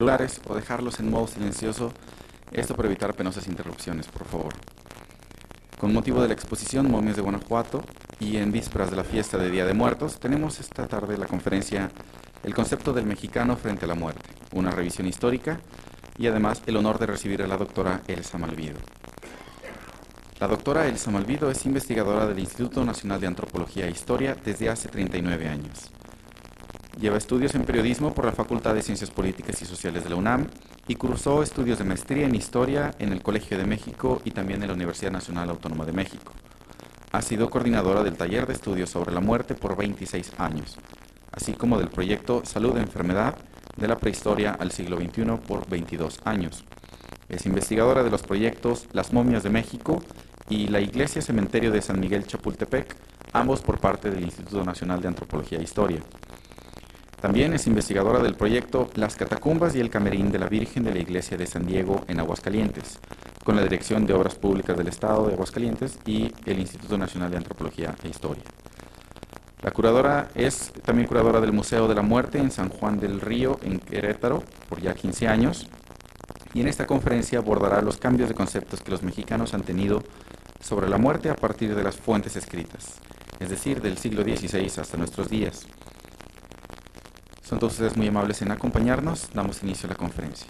celulares o dejarlos en modo silencioso, esto para evitar penosas interrupciones, por favor. Con motivo de la exposición Momias de Guanajuato y en vísperas de la fiesta de Día de Muertos, tenemos esta tarde la conferencia El concepto del mexicano frente a la muerte, una revisión histórica y además el honor de recibir a la doctora Elsa Malvido. La doctora Elsa Malvido es investigadora del Instituto Nacional de Antropología e Historia desde hace 39 años. Lleva estudios en periodismo por la Facultad de Ciencias Políticas y Sociales de la UNAM y cursó estudios de maestría en Historia en el Colegio de México y también en la Universidad Nacional Autónoma de México. Ha sido coordinadora del taller de estudios sobre la muerte por 26 años, así como del proyecto Salud e Enfermedad de la Prehistoria al siglo XXI por 22 años. Es investigadora de los proyectos Las Momias de México y la Iglesia Cementerio de San Miguel Chapultepec, ambos por parte del Instituto Nacional de Antropología e Historia. También es investigadora del proyecto Las Catacumbas y el Camerín de la Virgen de la Iglesia de San Diego en Aguascalientes, con la Dirección de Obras Públicas del Estado de Aguascalientes y el Instituto Nacional de Antropología e Historia. La curadora es también curadora del Museo de la Muerte en San Juan del Río, en Querétaro, por ya 15 años, y en esta conferencia abordará los cambios de conceptos que los mexicanos han tenido sobre la muerte a partir de las fuentes escritas, es decir, del siglo XVI hasta nuestros días. Son todos ustedes muy amables en acompañarnos. Damos inicio a la conferencia.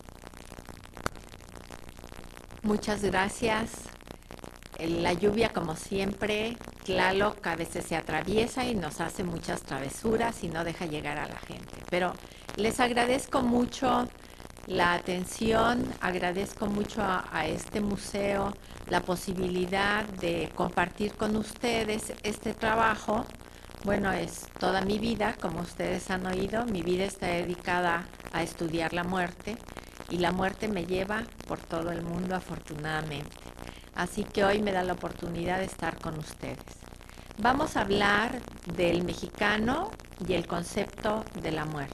Muchas gracias. La lluvia, como siempre, Tlaloc a veces se atraviesa y nos hace muchas travesuras y no deja llegar a la gente. Pero les agradezco mucho la atención, agradezco mucho a este museo la posibilidad de compartir con ustedes este trabajo. Bueno, es toda mi vida, como ustedes han oído, mi vida está dedicada a estudiar la muerte y la muerte me lleva por todo el mundo, afortunadamente. Así que hoy me da la oportunidad de estar con ustedes. Vamos a hablar del mexicano y el concepto de la muerte.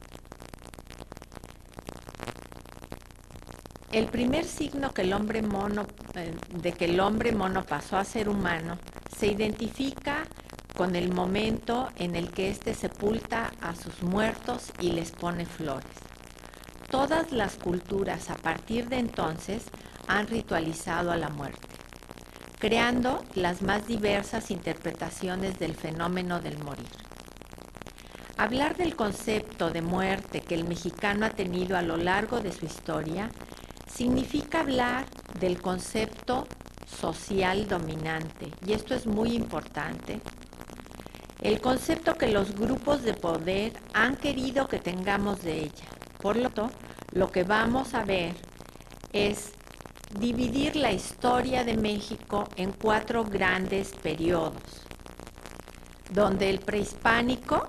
El primer signo que de que el hombre mono pasó a ser humano se identifica con el momento en el que éste sepulta a sus muertos y les pone flores. Todas las culturas a partir de entonces han ritualizado a la muerte, creando las más diversas interpretaciones del fenómeno del morir. Hablar del concepto de muerte que el mexicano ha tenido a lo largo de su historia significa hablar del concepto social dominante, y esto es muy importante. El concepto que los grupos de poder han querido que tengamos de ella. Por lo tanto, lo que vamos a ver es dividir la historia de México en 4 grandes periodos, donde el prehispánico,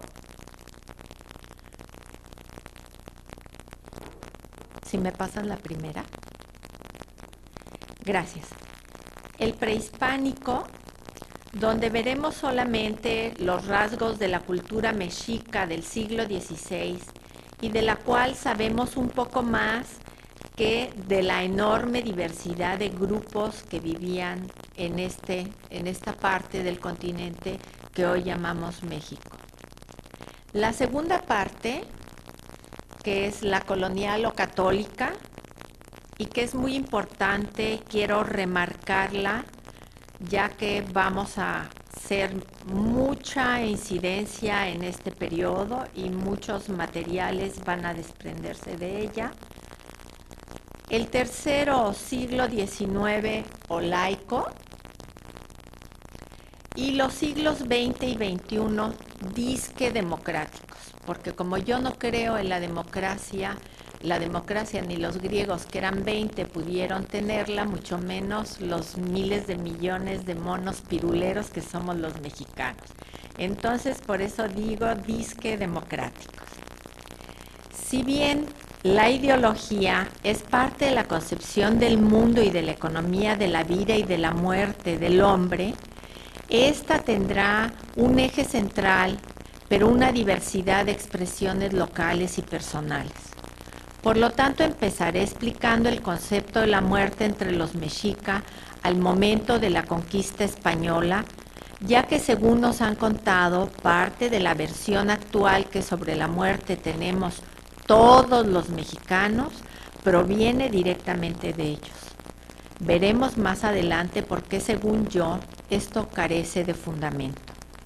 si me pasan la primera, gracias, el prehispánico, donde veremos solamente los rasgos de la cultura mexica del siglo XVI y de la cual sabemos un poco más que de la enorme diversidad de grupos que vivían en esta parte del continente que hoy llamamos México. La segunda parte, que es la colonial o católica, y que es muy importante, quiero remarcarla, ya que vamos a hacer mucha incidencia en este periodo y muchos materiales van a desprenderse de ella. El tercero siglo XIX o laico y los siglos XX y XXI disque democráticos, porque como yo no creo en la democracia ni los griegos que eran 20 pudieron tenerla, mucho menos los miles de millones de monos piruleros que somos los mexicanos. Entonces, por eso digo disque democráticos. Si bien la ideología es parte de la concepción del mundo y de la economía de la vida y de la muerte del hombre, esta tendrá un eje central, pero una diversidad de expresiones locales y personales. Por lo tanto, empezaré explicando el concepto de la muerte entre los mexica al momento de la conquista española, ya que según nos han contado, parte de la versión actual que sobre la muerte tenemos todos los mexicanos, proviene directamente de ellos. Veremos más adelante por qué, según yo, esto carece de fundamento.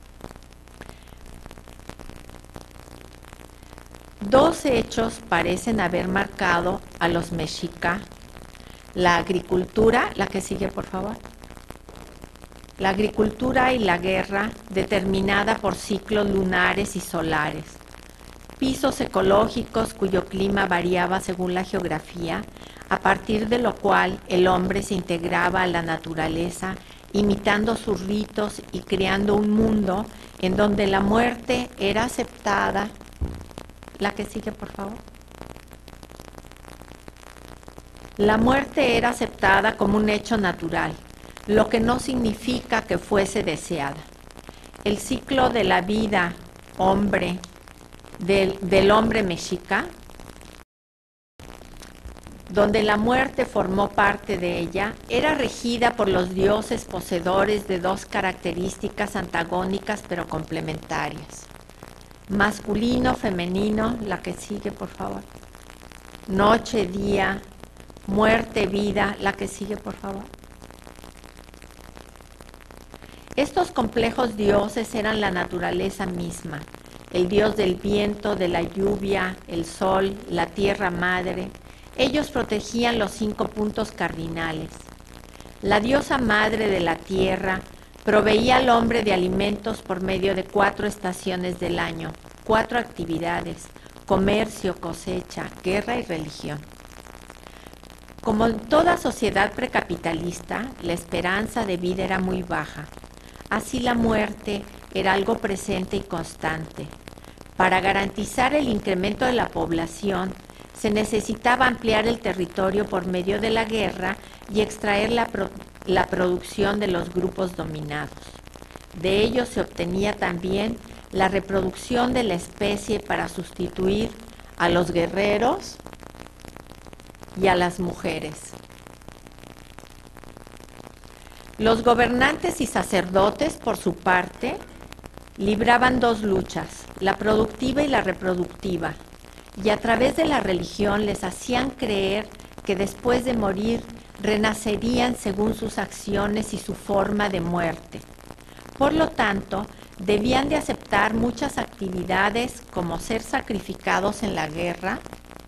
Dos hechos parecen haber marcado a los mexicas: la agricultura, la que sigue por favor, la agricultura y la guerra, determinada por ciclos lunares y solares, pisos ecológicos cuyo clima variaba según la geografía, a partir de lo cual el hombre se integraba a la naturaleza, imitando sus ritos y creando un mundo en donde la muerte era aceptada. La que sigue, por favor. La muerte era aceptada como un hecho natural, lo que no significa que fuese deseada. El ciclo de la vida del hombre mexica, donde la muerte formó parte de ella, era regida por los dioses poseedores de dos características antagónicas pero complementarias: masculino, femenino, la que sigue por favor, noche, día, muerte, vida, la que sigue por favor. Estos complejos dioses eran la naturaleza misma, el dios del viento, de la lluvia, el sol, la tierra madre. Ellos protegían los 5 puntos cardinales. La diosa madre de la tierra proveía al hombre de alimentos por medio de 4 estaciones del año, 4 actividades: comercio, cosecha, guerra y religión. Como en toda sociedad precapitalista, la esperanza de vida era muy baja. Así la muerte era algo presente y constante. Para garantizar el incremento de la población, se necesitaba ampliar el territorio por medio de la guerra y extraer la producción de los grupos dominados. De ello se obtenía también la reproducción de la especie para sustituir a los guerreros y a las mujeres. Los gobernantes y sacerdotes, por su parte, libraban 2 luchas, la productiva y la reproductiva, y a través de la religión les hacían creer que después de morir renacerían según sus acciones y su forma de muerte. Por lo tanto, debían de aceptar muchas actividades como ser sacrificados en la guerra,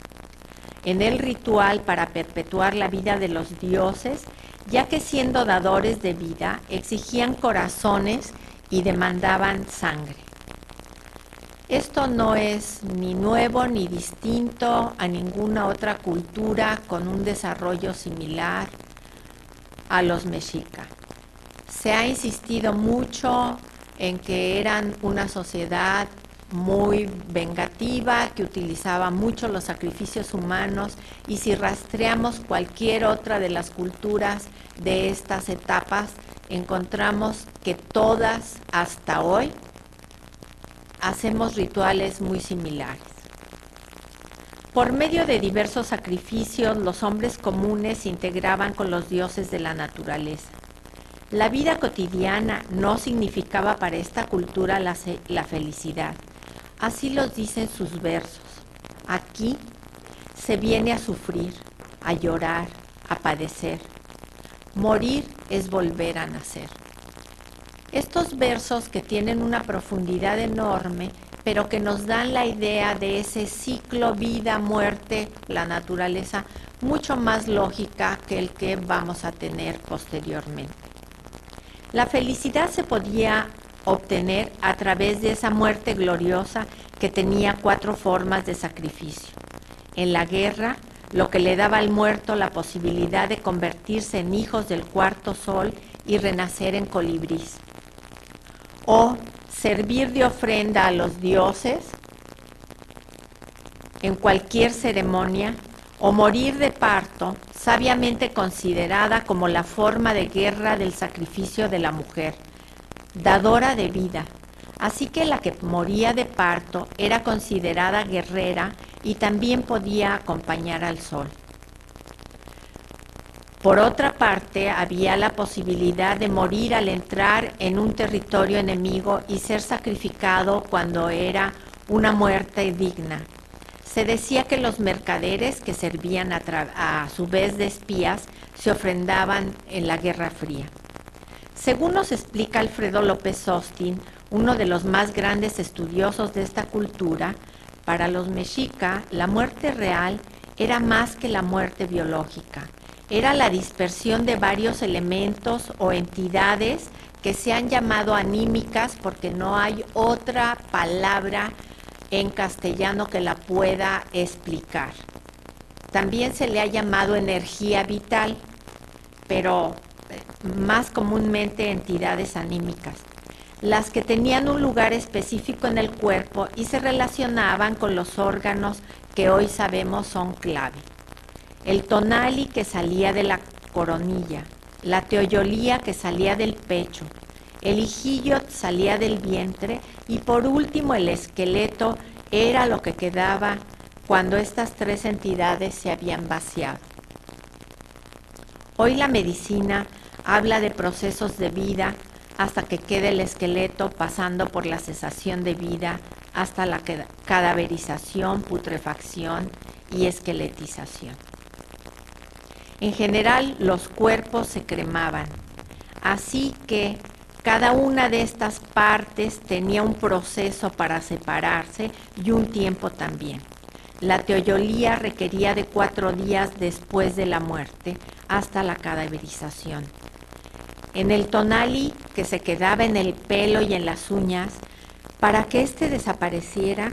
en el ritual para perpetuar la vida de los dioses, ya que siendo dadores de vida exigían corazones y demandaban sangre. Esto no es ni nuevo ni distinto a ninguna otra cultura con un desarrollo similar a los mexicas. Se ha insistido mucho en que eran una sociedad muy vengativa, que utilizaba mucho los sacrificios humanos, y si rastreamos cualquier otra de las culturas de estas etapas, encontramos que todas hasta hoy hacemos rituales muy similares. Por medio de diversos sacrificios, los hombres comunes se integraban con los dioses de la naturaleza. La vida cotidiana no significaba para esta cultura la felicidad. Así los dicen sus versos. Aquí se viene a sufrir, a llorar, a padecer. Morir es volver a nacer. Estos versos, que tienen una profundidad enorme, pero que nos dan la idea de ese ciclo vida-muerte, la naturaleza, mucho más lógica que el que vamos a tener posteriormente. La felicidad se podía obtener a través de esa muerte gloriosa que tenía 4 formas de sacrificio. En la guerra, lo que le daba al muerto la posibilidad de convertirse en hijos del cuarto sol y renacer en colibrís. O servir de ofrenda a los dioses en cualquier ceremonia, o morir de parto, sabiamente considerada como la forma de guerra del sacrificio de la mujer, dadora de vida. Así que la que moría de parto era considerada guerrera y también podía acompañar al sol. Por otra parte, había la posibilidad de morir al entrar en un territorio enemigo y ser sacrificado cuando era una muerte digna. Se decía que los mercaderes, que servían a su vez de espías, se ofrendaban en la Guerra Fría. Según nos explica Alfredo López Austin, uno de los más grandes estudiosos de esta cultura, para los mexica la muerte real era más que la muerte biológica. Era la dispersión de varios elementos o entidades que se han llamado anímicas porque no hay otra palabra en castellano que la pueda explicar. También se le ha llamado energía vital, pero más comúnmente entidades anímicas, las que tenían un lugar específico en el cuerpo y se relacionaban con los órganos que hoy sabemos son clave. El tonali, que salía de la coronilla, la teoyolía, que salía del pecho, el ijillot salía del vientre y por último el esqueleto era lo que quedaba cuando estas tres entidades se habían vaciado. Hoy la medicina habla de procesos de vida hasta que quede el esqueleto, pasando por la cesación de vida hasta la cadaverización, putrefacción y esqueletización. En general, los cuerpos se cremaban, así que cada una de estas partes tenía un proceso para separarse y un tiempo también. La teoyolía requería de 4 días después de la muerte hasta la cadaverización. En el tonali, que se quedaba en el pelo y en las uñas, para que éste desapareciera,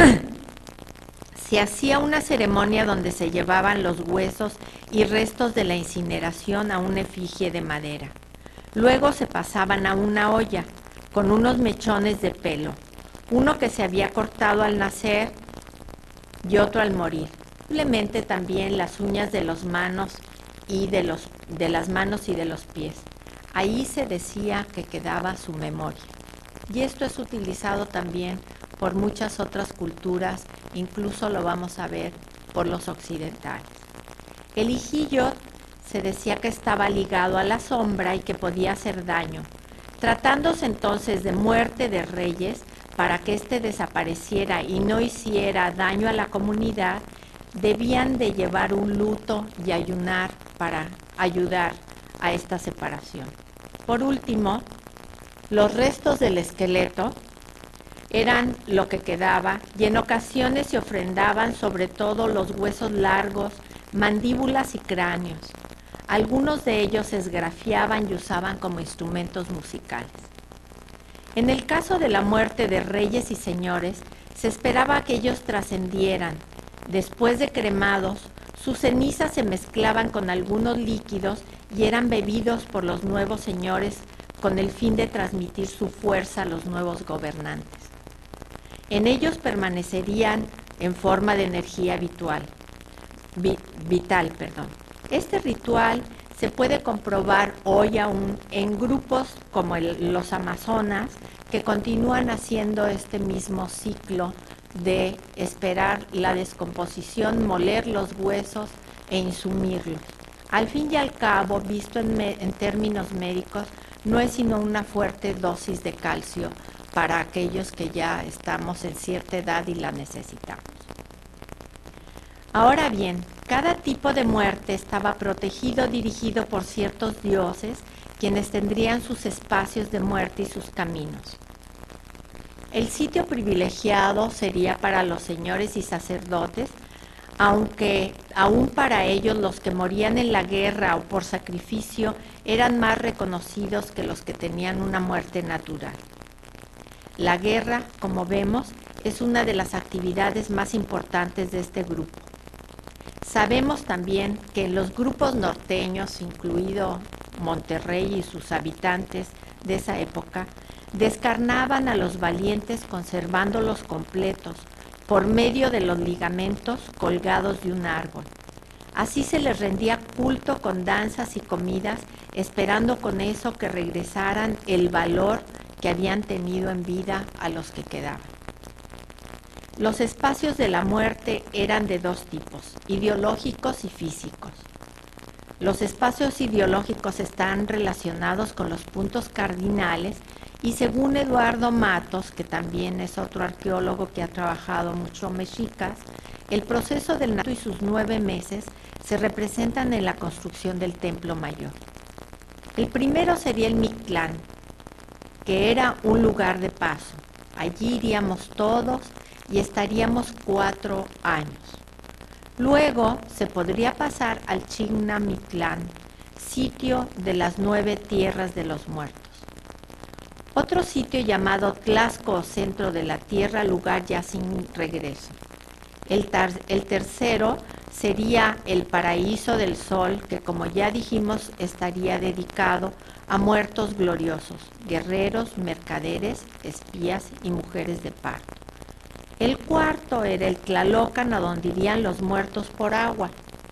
se hacía una ceremonia donde se llevaban los huesos y restos de la incineración a una efigie de madera. Luego se pasaban a una olla con unos mechones de pelo, uno que se había cortado al nacer y otro al morir. Simplemente también las uñas de las manos y de los pies. Ahí se decía que quedaba su memoria. Y esto es utilizado también por muchas otras culturas, incluso lo vamos a ver por los occidentales. El ijillot se decía que estaba ligado a la sombra y que podía hacer daño. Tratándose entonces de muerte de reyes, para que éste desapareciera y no hiciera daño a la comunidad, debían de llevar un luto y ayunar para ayudar a esta separación. Por último, los restos del esqueleto eran lo que quedaba y en ocasiones se ofrendaban sobre todo los huesos largos, mandíbulas y cráneos. Algunos de ellos se esgrafiaban y usaban como instrumentos musicales. En el caso de la muerte de reyes y señores, se esperaba que ellos trascendieran. Después de cremados, sus cenizas se mezclaban con algunos líquidos y eran bebidos por los nuevos señores con el fin de transmitir su fuerza a los nuevos gobernantes. En ellos permanecerían en forma de energía vital. Este ritual se puede comprobar hoy aún en grupos como los amazonas, que continúan haciendo este mismo ciclo de esperar la descomposición, moler los huesos e insumirlos. Al fin y al cabo, visto en términos médicos, no es sino una fuerte dosis de calcio para aquellos que ya estamos en cierta edad y la necesitamos. Ahora bien, cada tipo de muerte estaba protegido, dirigido por ciertos dioses, quienes tendrían sus espacios de muerte y sus caminos. El sitio privilegiado sería para los señores y sacerdotes, aunque aún para ellos los que morían en la guerra o por sacrificio eran más reconocidos que los que tenían una muerte natural. La guerra, como vemos, es una de las actividades más importantes de este grupo. Sabemos también que en los grupos norteños, incluido Monterrey y sus habitantes de esa época, descarnaban a los valientes conservándolos completos por medio de los ligamentos colgados de un árbol. Así se les rendía culto con danzas y comidas, esperando con eso que regresaran el valor que habían tenido en vida a los que quedaban. Los espacios de la muerte eran de dos tipos, ideológicos y físicos. Los espacios ideológicos están relacionados con los puntos cardinales Y según Eduardo Matos, que también es otro arqueólogo que ha trabajado mucho mexicas, el proceso del nacimiento y sus 9 meses se representan en la construcción del Templo Mayor. El primero sería el Mictlán, que era un lugar de paso. Allí iríamos todos y estaríamos 4 años. Luego se podría pasar al Chignamitlán, sitio de las 9 tierras de los muertos. Otro sitio llamado Tlaxco, centro de la tierra, lugar ya sin regreso. El tercero sería el paraíso del sol, que como ya dijimos estaría dedicado a muertos gloriosos, guerreros, mercaderes, espías y mujeres de parto. El cuarto era el Tlalocan, a donde irían los muertos por agua,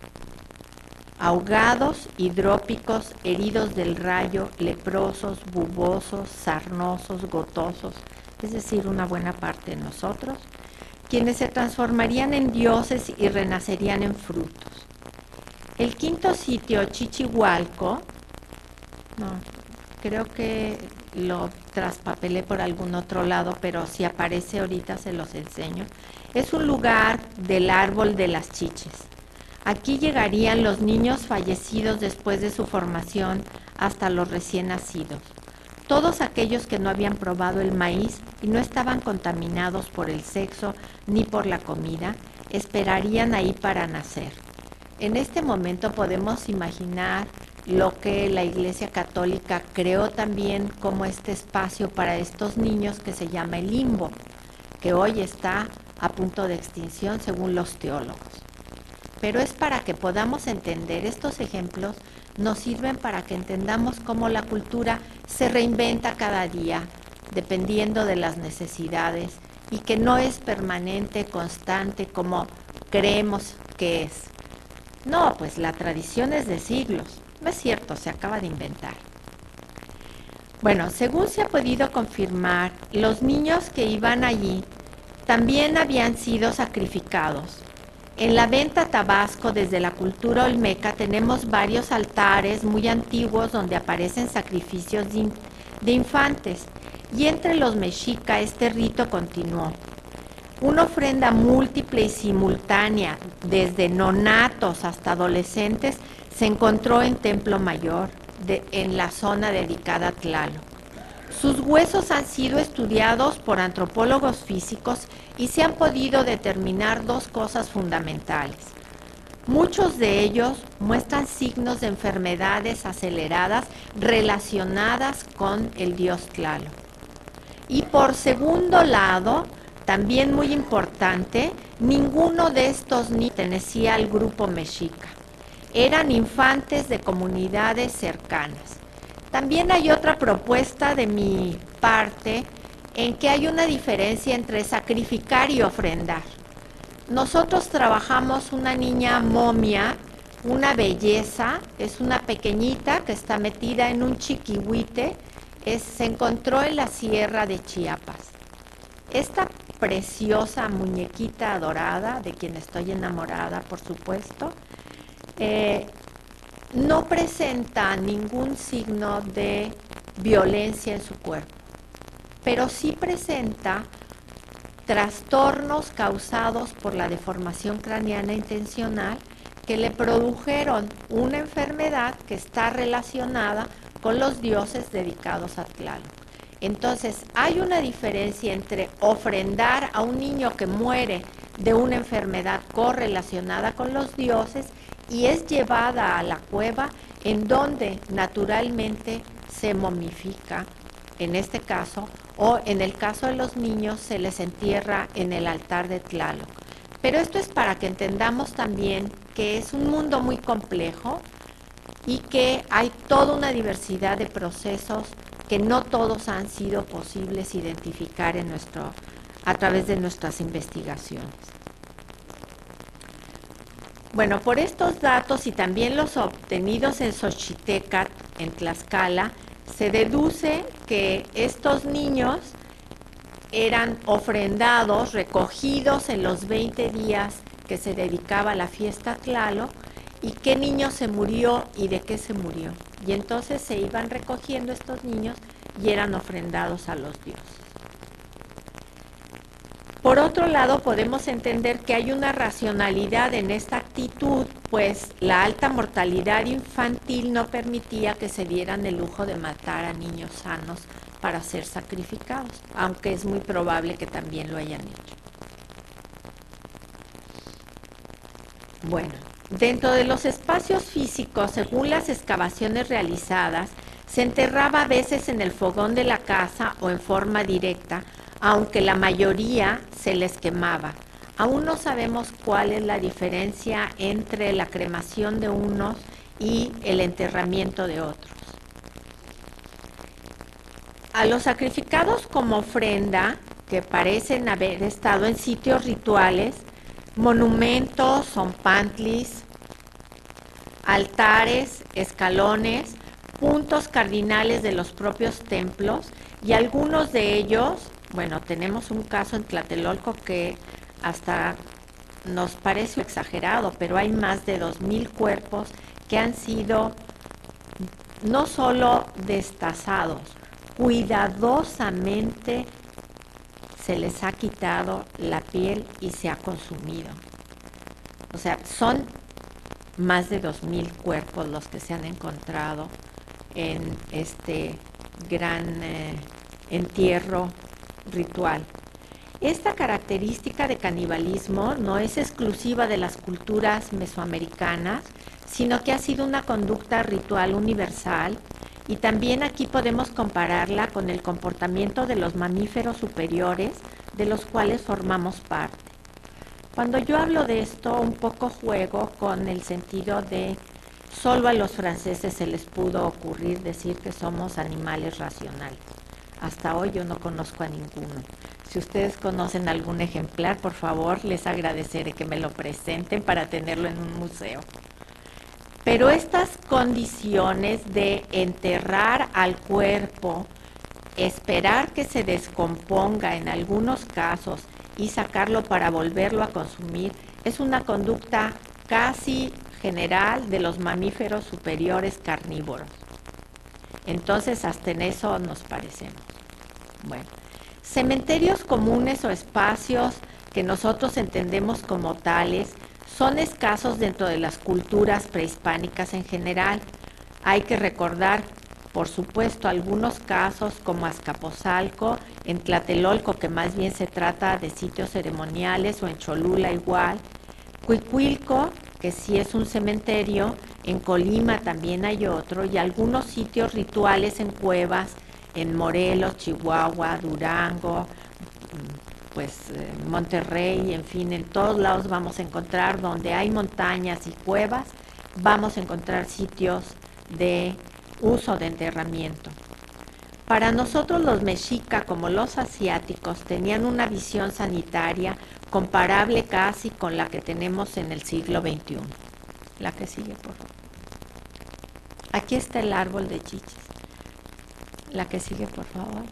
ahogados, hidrópicos, heridos del rayo, leprosos, bubosos, sarnosos, gotosos, es decir, una buena parte de nosotros, quienes se transformarían en dioses y renacerían en frutos. El quinto sitio, Chichihualco, no, creo que lo traspapelé por algún otro lado, pero si aparece ahorita se los enseño. Es un lugar del árbol de las chiches. Aquí llegarían los niños fallecidos después de su formación hasta los recién nacidos. Todos aquellos que no habían probado el maíz y no estaban contaminados por el sexo ni por la comida, esperarían ahí para nacer. En este momento podemos imaginar lo que la Iglesia Católica creó también como este espacio para estos niños que se llama el limbo, que hoy está a punto de extinción según los teólogos. Pero es para que podamos entender estos ejemplos, nos sirven para que entendamos cómo la cultura se reinventa cada día, dependiendo de las necesidades, y que no es permanente, constante, como creemos que es. No, pues la tradición es de siglos. No es cierto, se acaba de inventar. Bueno, según se ha podido confirmar, los niños que iban allí también habían sido sacrificados. En la Venta Tabasco, desde la cultura olmeca, tenemos varios altares muy antiguos donde aparecen sacrificios de infantes. Y entre los mexica este rito continuó. Una ofrenda múltiple y simultánea, desde nonatos hasta adolescentes, se encontró en Templo Mayor, en la zona dedicada a Tlaloc. Sus huesos han sido estudiados por antropólogos físicos y se han podido determinar 2 cosas fundamentales. Muchos de ellos muestran signos de enfermedades aceleradas relacionadas con el dios Tlaloc. Y por segundo lado, también muy importante, ninguno de estos niños pertenecía al grupo mexica. Eran infantes de comunidades cercanas. También hay otra propuesta de mi parte en que hay una diferencia entre sacrificar y ofrendar. Nosotros trabajamos una niña momia, una belleza, es una pequeñita que está metida en un chiquihuite, se encontró en la sierra de Chiapas. Esta preciosa muñequita dorada, de quien estoy enamorada, por supuesto, no presenta ningún signo de violencia en su cuerpo, pero sí presenta trastornos causados por la deformación craneana intencional que le produjeron una enfermedad que está relacionada con los dioses dedicados a Tlaloc. Entonces, hay una diferencia entre ofrendar a un niño que muere de una enfermedad correlacionada con los dioses y es llevada a la cueva en donde naturalmente se momifica, en este caso, o en el caso de los niños se les entierra en el altar de Tlaloc. Pero esto es para que entendamos también que es un mundo muy complejo y que hay toda una diversidad de procesos que no todos han sido posibles identificar a través de nuestras investigaciones. Bueno, por estos datos y también los obtenidos en Xochitecatl, en Tlaxcala, se deduce que estos niños eran ofrendados, recogidos en los 20 días que se dedicaba a la fiesta Tlaloc, y qué niño se murió y de qué se murió. Y entonces se iban recogiendo estos niños y eran ofrendados a los dioses. Por otro lado, podemos entender que hay una racionalidad en esta actitud, pues la alta mortalidad infantil no permitía que se dieran el lujo de matar a niños sanos para ser sacrificados, aunque es muy probable que también lo hayan hecho. Bueno, dentro de los espacios físicos, según las excavaciones realizadas, se enterraba a veces en el fogón de la casa o en forma directa, aunque la mayoría se les quemaba. Aún no sabemos cuál es la diferencia entre la cremación de unos y el enterramiento de otros. A los sacrificados como ofrenda, que parecen haber estado en sitios rituales, monumentos, zompantlis, altares, escalones, puntos cardinales de los propios templos, y algunos de ellos, bueno, tenemos un caso en Tlatelolco que hasta nos parece exagerado, pero hay más de 2000 cuerpos que han sido no solo destazados, cuidadosamente se les ha quitado la piel y se ha consumido. O sea, son más de 2000 cuerpos los que se han encontrado en este gran entierro ritual. Esta característica de canibalismo no es exclusiva de las culturas mesoamericanas, sino que ha sido una conducta ritual universal, y también aquí podemos compararla con el comportamiento de los mamíferos superiores, de los cuales formamos parte. Cuando yo hablo de esto, un poco juego con el sentido de solo a los franceses se les pudo ocurrir decir que somos animales racionales. Hasta hoy yo no conozco a ninguno. Si ustedes conocen algún ejemplar, por favor, les agradeceré que me lo presenten para tenerlo en un museo. Pero estas condiciones de enterrar al cuerpo, esperar que se descomponga en algunos casos y sacarlo para volverlo a consumir, es una conducta casi general de los mamíferos superiores carnívoros. Entonces, hasta en eso nos parecemos. Bueno, cementerios comunes o espacios que nosotros entendemos como tales son escasos dentro de las culturas prehispánicas en general. Hay que recordar, por supuesto, algunos casos como Azcapotzalco, en Tlatelolco, que más bien se trata de sitios ceremoniales, o en Cholula igual. Cuicuilco, que sí es un cementerio, en Colima también hay otro, y algunos sitios rituales en cuevas, en Morelos, Chihuahua, Durango, pues Monterrey, en fin, en todos lados vamos a encontrar, donde hay montañas y cuevas, vamos a encontrar sitios de uso de enterramiento. Para nosotros los mexica, como los asiáticos, tenían una visión sanitaria comparable casi con la que tenemos en el siglo XXI. La que sigue, por favor. Aquí está el árbol de chichis. La que sigue, por favor.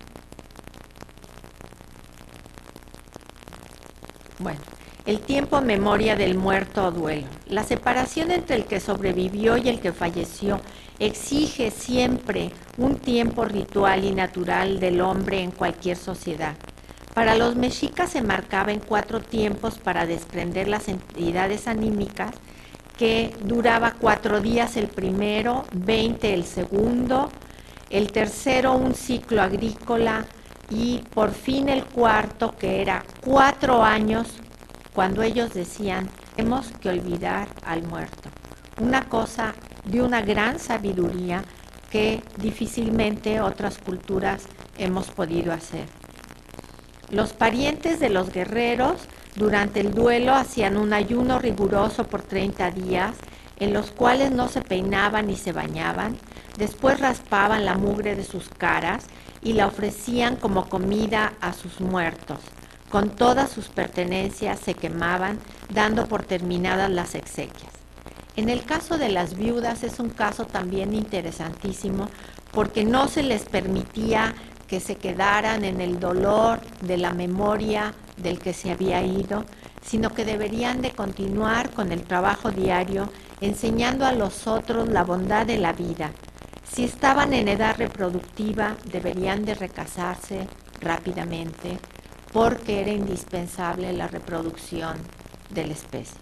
Bueno, el tiempo memoria del muerto o duelo. La separación entre el que sobrevivió y el que falleció exige siempre un tiempo ritual y natural del hombre en cualquier sociedad. Para los mexicas se marcaba en 4 tiempos para desprender las entidades anímicas, que duraba 4 días el primero, 20 el segundo, el tercero un ciclo agrícola y por fin el cuarto, que era 4 años, cuando ellos decían, tenemos que olvidar al muerto. Una cosa de una gran sabiduría que difícilmente otras culturas hemos podido hacer. Los parientes de los guerreros durante el duelo hacían un ayuno riguroso por 30 días, en los cuales no se peinaban ni se bañaban. Después raspaban la mugre de sus caras y la ofrecían como comida a sus muertos. Con todas sus pertenencias se quemaban, dando por terminadas las exequias. En el caso de las viudas es un caso también interesantísimo, porque no se les permitía que se quedaran en el dolor de la memoria del que se había ido, sino que deberían de continuar con el trabajo diario, enseñando a los otros la bondad de la vida. Si estaban en edad reproductiva, deberían de recasarse rápidamente porque era indispensable la reproducción de la especie.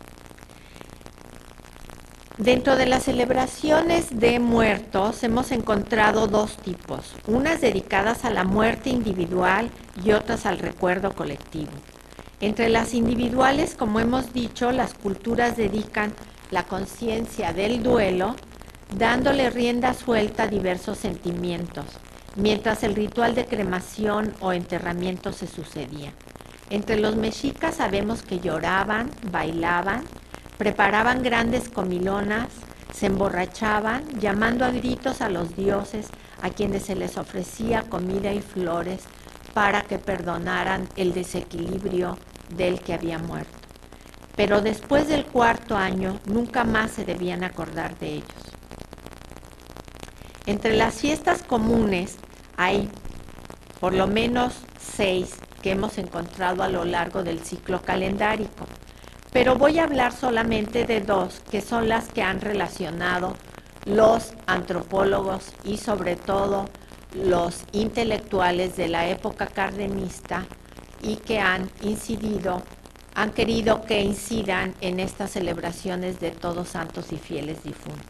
Dentro de las celebraciones de muertos hemos encontrado dos tipos, unas dedicadas a la muerte individual y otras al recuerdo colectivo. Entre las individuales, como hemos dicho, las culturas dedican la conciencia del duelo, dándole rienda suelta a diversos sentimientos, mientras el ritual de cremación o enterramiento se sucedía. Entre los mexicas sabemos que lloraban, bailaban, preparaban grandes comilonas, se emborrachaban, llamando a gritos a los dioses a quienes se les ofrecía comida y flores para que perdonaran el desequilibrio del que había muerto. Pero después del cuarto año nunca más se debían acordar de ellos. Entre las fiestas comunes hay por lo menos 6 que hemos encontrado a lo largo del ciclo calendárico, pero voy a hablar solamente de 2 que son las que han relacionado los antropólogos y sobre todo los intelectuales de la época cardenista y que han querido que incidan en estas celebraciones de todos santos y fieles difuntos.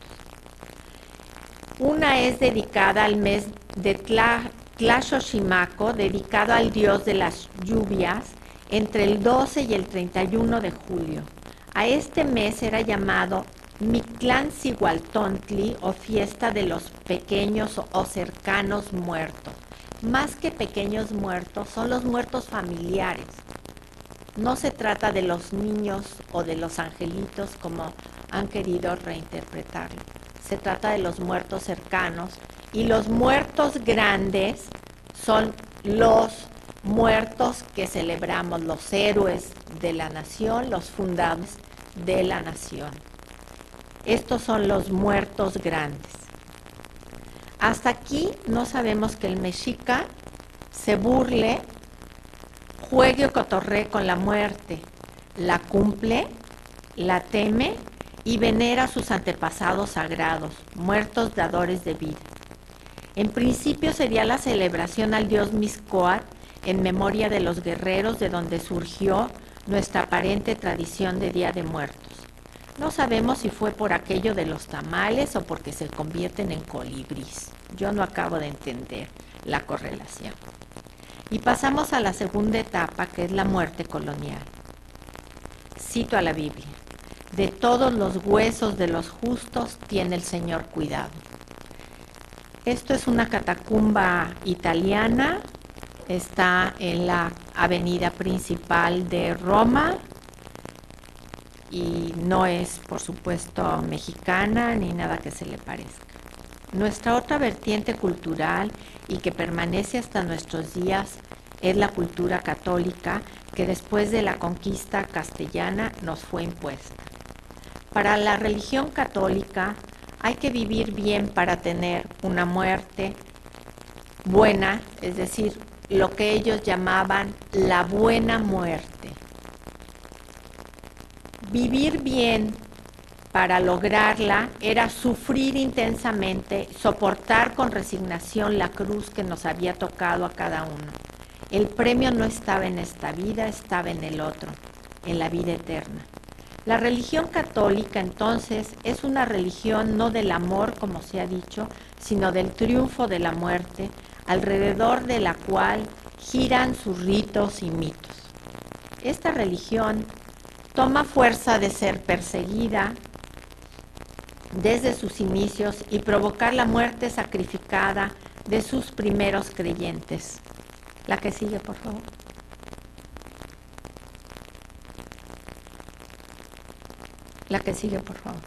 Una es dedicada al mes de Tlaxochimaco, dedicado al dios de las lluvias, entre el 12 y el 31 de julio. A este mes era llamado Mictlantzikualtontli o fiesta de los pequeños o cercanos muertos. Más que pequeños muertos, son los muertos familiares. No se trata de los niños o de los angelitos como han querido reinterpretarlo. Se trata de los muertos cercanos y los muertos grandes son los muertos que celebramos, los héroes de la nación, los fundadores de la nación. Estos son los muertos grandes. Hasta aquí no sabemos que el mexica se burle, juegue o cotorree con la muerte, la cumple, la teme y venera a sus antepasados sagrados, muertos dadores de vida. En principio sería la celebración al dios Mixcoatl en memoria de los guerreros de donde surgió nuestra aparente tradición de Día de Muertos. No sabemos si fue por aquello de los tamales o porque se convierten en colibríes. Yo no acabo de entender la correlación. Y pasamos a la segunda etapa, que es la muerte colonial. Cito a la Biblia: de todos los huesos de los justos tiene el Señor cuidado. Esto es una catacumba italiana, está en la avenida principal de Roma y no es, por supuesto, mexicana ni nada que se le parezca. Nuestra otra vertiente cultural y que permanece hasta nuestros días es la cultura católica que después de la conquista castellana nos fue impuesta. Para la religión católica hay que vivir bien para tener una muerte buena, es decir, lo que ellos llamaban la buena muerte. Vivir bien para lograrla era sufrir intensamente, soportar con resignación la cruz que nos había tocado a cada uno. El premio no estaba en esta vida, estaba en el otro, en la vida eterna. La religión católica, entonces, es una religión no del amor, como se ha dicho, sino del triunfo de la muerte, alrededor de la cual giran sus ritos y mitos. Esta religión toma fuerza de ser perseguida desde sus inicios y provocar la muerte sacrificada de sus primeros creyentes. La que sigue, por favor. La que sigue, por favor.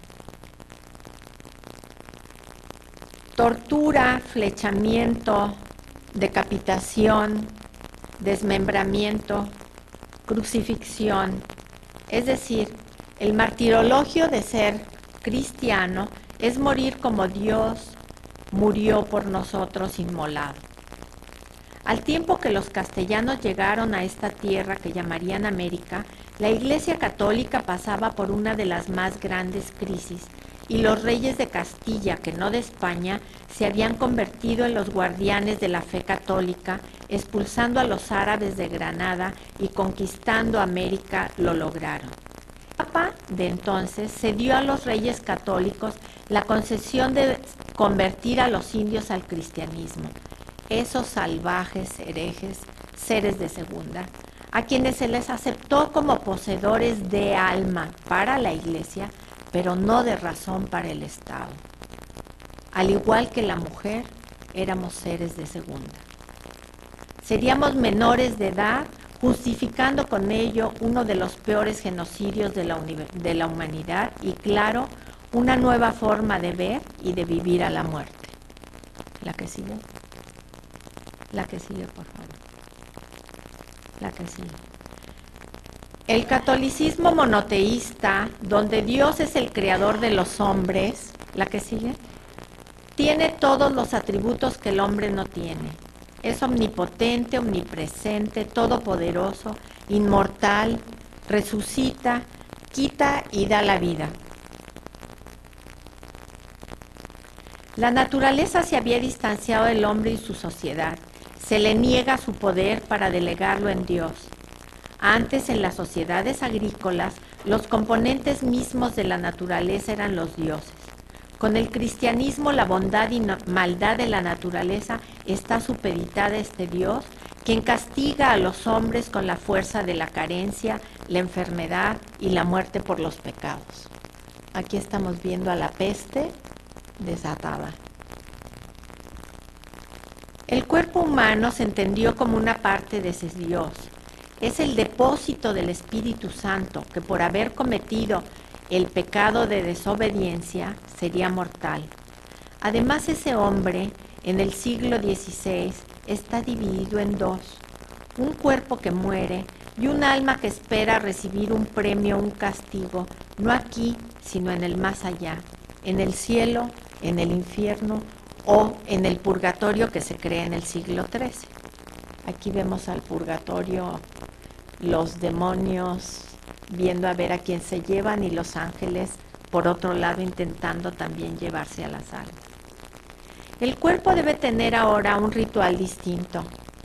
Tortura, flechamiento, decapitación, desmembramiento, crucifixión. Es decir, el martirologio de ser cristiano es morir como Dios murió por nosotros inmolado. Al tiempo que los castellanos llegaron a esta tierra que llamarían América, la Iglesia Católica pasaba por una de las más grandes crisis y los reyes de Castilla, que no de España, se habían convertido en los guardianes de la fe católica, expulsando a los árabes de Granada y conquistando América, lo lograron. El Papa de entonces cedió a los reyes católicos la concesión de convertir a los indios al cristianismo, esos salvajes herejes, seres de segunda, a quienes se les aceptó como poseedores de alma para la Iglesia, pero no de razón para el Estado. Al igual que la mujer, éramos seres de segunda. Seríamos menores de edad, justificando con ello uno de los peores genocidios de la humanidad y, claro, una nueva forma de ver y de vivir a la muerte. La que sigue. La que sigue, por favor. La que sigue. El catolicismo monoteísta, donde Dios es el creador de los hombres, la que sigue, tiene todos los atributos que el hombre no tiene. Es omnipotente, omnipresente, todopoderoso, inmortal, resucita, quita y da la vida. La naturaleza se había distanciado del hombre y su sociedad. Se le niega su poder para delegarlo en Dios. Antes, en las sociedades agrícolas, los componentes mismos de la naturaleza eran los dioses. Con el cristianismo, la bondad y maldad de la naturaleza está supeditada a este Dios, quien castiga a los hombres con la fuerza de la carencia, la enfermedad y la muerte por los pecados. Aquí estamos viendo a la peste desatada. El cuerpo humano se entendió como una parte de ese Dios. Es el depósito del Espíritu Santo, que por haber cometido el pecado de desobediencia sería mortal. Además, ese hombre en el siglo XVI está dividido en dos: un cuerpo que muere y un alma que espera recibir un premio o un castigo, no aquí, sino en el más allá, en el cielo, en el infierno o en el purgatorio que se crea en el siglo XIII. Aquí vemos al purgatorio, los demonios viendo a ver a quién se llevan y los ángeles, por otro lado, intentando también llevarse a las almas. El cuerpo debe tener ahora un ritual distinto.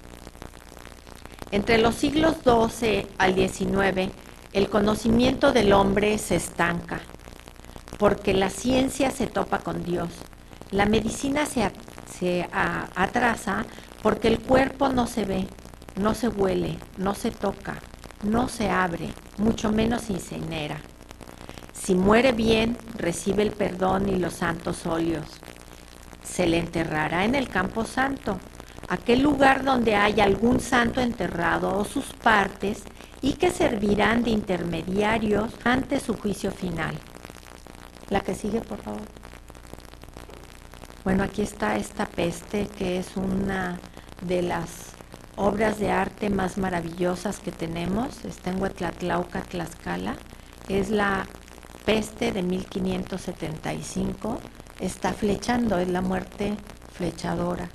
Entre los siglos XII al XIX, el conocimiento del hombre se estanca, porque la ciencia se topa con Dios. La medicina se atrasa porque el cuerpo no se ve, no se huele, no se toca, no se abre, mucho menos se incinera. Si muere bien, recibe el perdón y los santos óleos. Se le enterrará en el campo santo, aquel lugar donde haya algún santo enterrado o sus partes y que servirán de intermediarios ante su juicio final. La que sigue, por favor. Bueno, aquí está esta peste, que es una de las obras de arte más maravillosas que tenemos. Está en Huetlatlauca, Tlaxcala. Es la peste de 1575. Está flechando, es la muerte flechadora.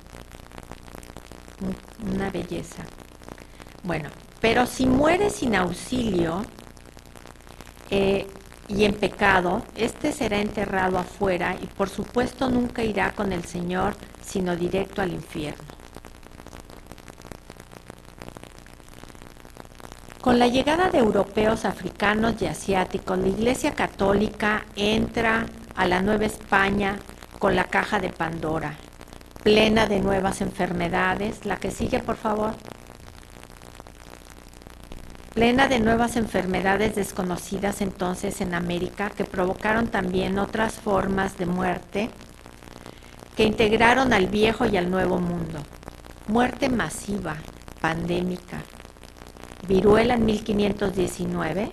Una belleza. Bueno, pero si muere sin auxilio y en pecado, este será enterrado afuera y por supuesto nunca irá con el Señor, sino directo al infierno. Con la llegada de europeos, africanos y asiáticos, la Iglesia Católica entra a la Nueva España con la caja de Pandora, plena de nuevas enfermedades. La que sigue, por favor. Plena de nuevas enfermedades desconocidas entonces en América, que provocaron también otras formas de muerte que integraron al viejo y al nuevo mundo. Muerte masiva, pandémica. Viruela en 1519,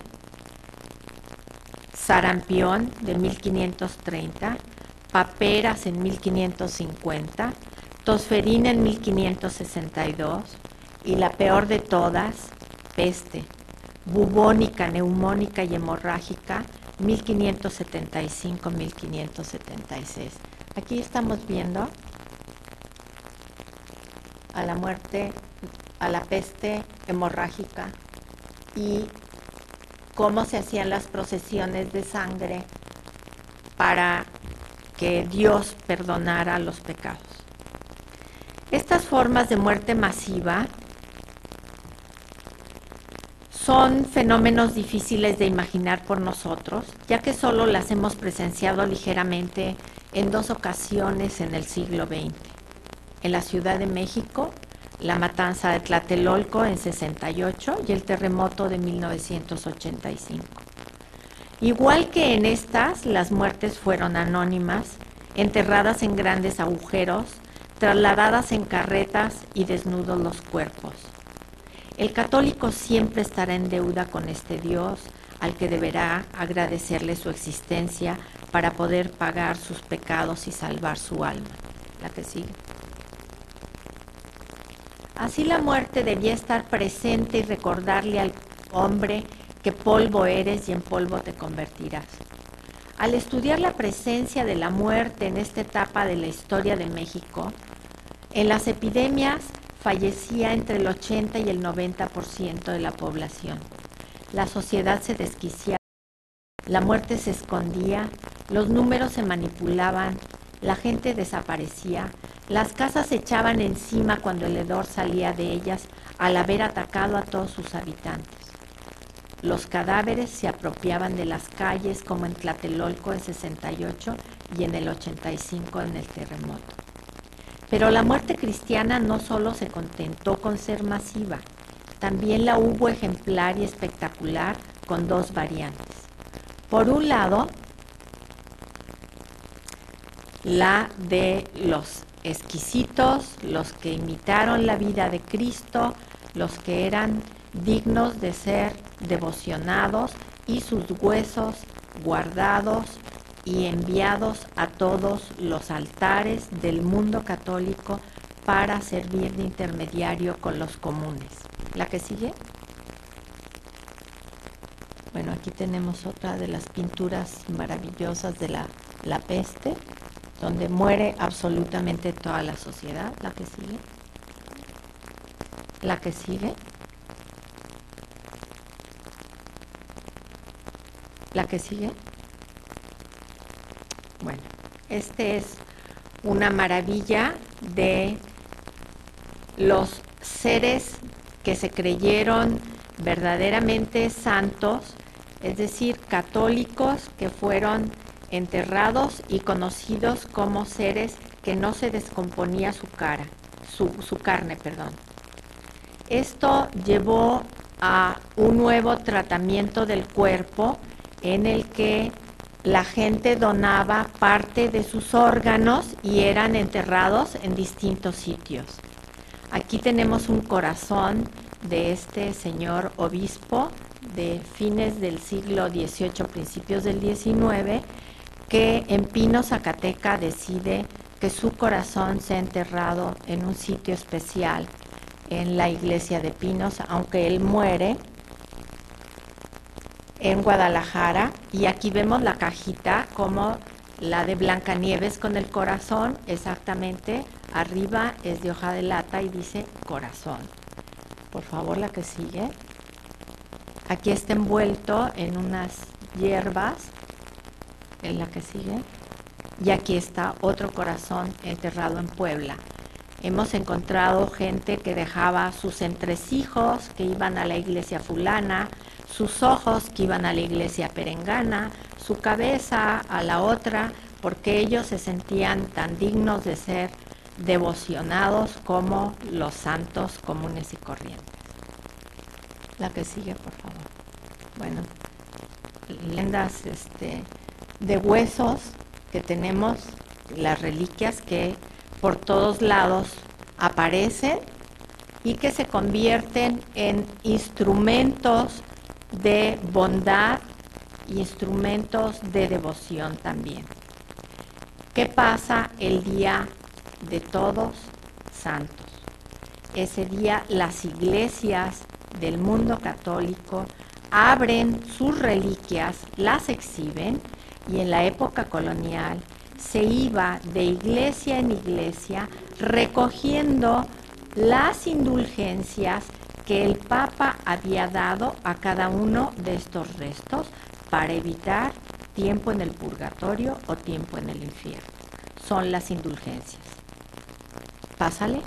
sarampión de 1530, paperas en 1550, tosferina en 1562 y la peor de todas, peste, bubónica, neumónica y hemorrágica, 1575-1576. Aquí estamos viendo a la muerte, a la peste hemorrágica y cómo se hacían las procesiones de sangre para que Dios perdonara los pecados. Estas formas de muerte masiva son fenómenos difíciles de imaginar por nosotros, ya que solo las hemos presenciado ligeramente en 2 ocasiones en el siglo XX. En la Ciudad de México, la matanza de Tlatelolco en 68 y el terremoto de 1985. Igual que en estas, las muertes fueron anónimas, enterradas en grandes agujeros, trasladadas en carretas y desnudos los cuerpos. El católico siempre estará en deuda con este Dios, al que deberá agradecerle su existencia para poder pagar sus pecados y salvar su alma. La que sigue. Así la muerte debía estar presente y recordarle al hombre que polvo eres y en polvo te convertirás. Al estudiar la presencia de la muerte en esta etapa de la historia de México, en las epidemias fallecía entre el 80 y el 90% de la población. La sociedad se desquiciaba, la muerte se escondía, los números se manipulaban, la gente desaparecía, las casas se echaban encima cuando el hedor salía de ellas al haber atacado a todos sus habitantes. Los cadáveres se apropiaban de las calles como en Tlatelolco en 68 y en el 85 en el terremoto. Pero la muerte cristiana no solo se contentó con ser masiva, también la hubo ejemplar y espectacular con 2 variantes. Por un lado, la de los exquisitos, los que imitaron la vida de Cristo, los que eran dignos de ser devocionados y sus huesos guardados y enviados a todos los altares del mundo católico para servir de intermediario con los comunes. ¿La que sigue? Bueno, aquí tenemos otra de las pinturas maravillosas de la peste, donde muere absolutamente toda la sociedad. ¿La que sigue? ¿La que sigue? ¿La que sigue? Bueno, este es una maravilla de los seres que se creyeron verdaderamente santos, es decir, católicos que fueron enterrados y conocidos como seres que no se descomponía su carne. Esto llevó a un nuevo tratamiento del cuerpo en el que la gente donaba parte de sus órganos y eran enterrados en distintos sitios. Aquí tenemos un corazón de este señor obispo de fines del siglo XVIII, principios del XIX, que en Pino, Zacateca, decide que su corazón sea enterrado en un sitio especial en la iglesia de Pinos, aunque él muere en Guadalajara. Y aquí vemos la cajita como la de Blancanieves con el corazón, exactamente arriba es de hoja de lata y dice corazón. Por favor, la que sigue. Aquí está envuelto en unas hierbas, en la que sigue. Y aquí está otro corazón enterrado en Puebla. Hemos encontrado gente que dejaba sus entresijos, que iban a la iglesia fulana, sus ojos que iban a la iglesia perengana, su cabeza a la otra, porque ellos se sentían tan dignos de ser devocionados como los santos comunes y corrientes. La que sigue, por favor. Bueno, leyendas de huesos que tenemos, las reliquias que por todos lados aparecen y que se convierten en instrumentos de bondad, instrumentos de devoción también. ¿Qué pasa el día de Todos Santos? Ese día las iglesias del mundo católico abren sus reliquias, las exhiben, y en la época colonial se iba de iglesia en iglesia recogiendo las indulgencias que el Papa había dado a cada uno de estos restos para evitar tiempo en el purgatorio o tiempo en el infierno. Son las indulgencias. Pásale.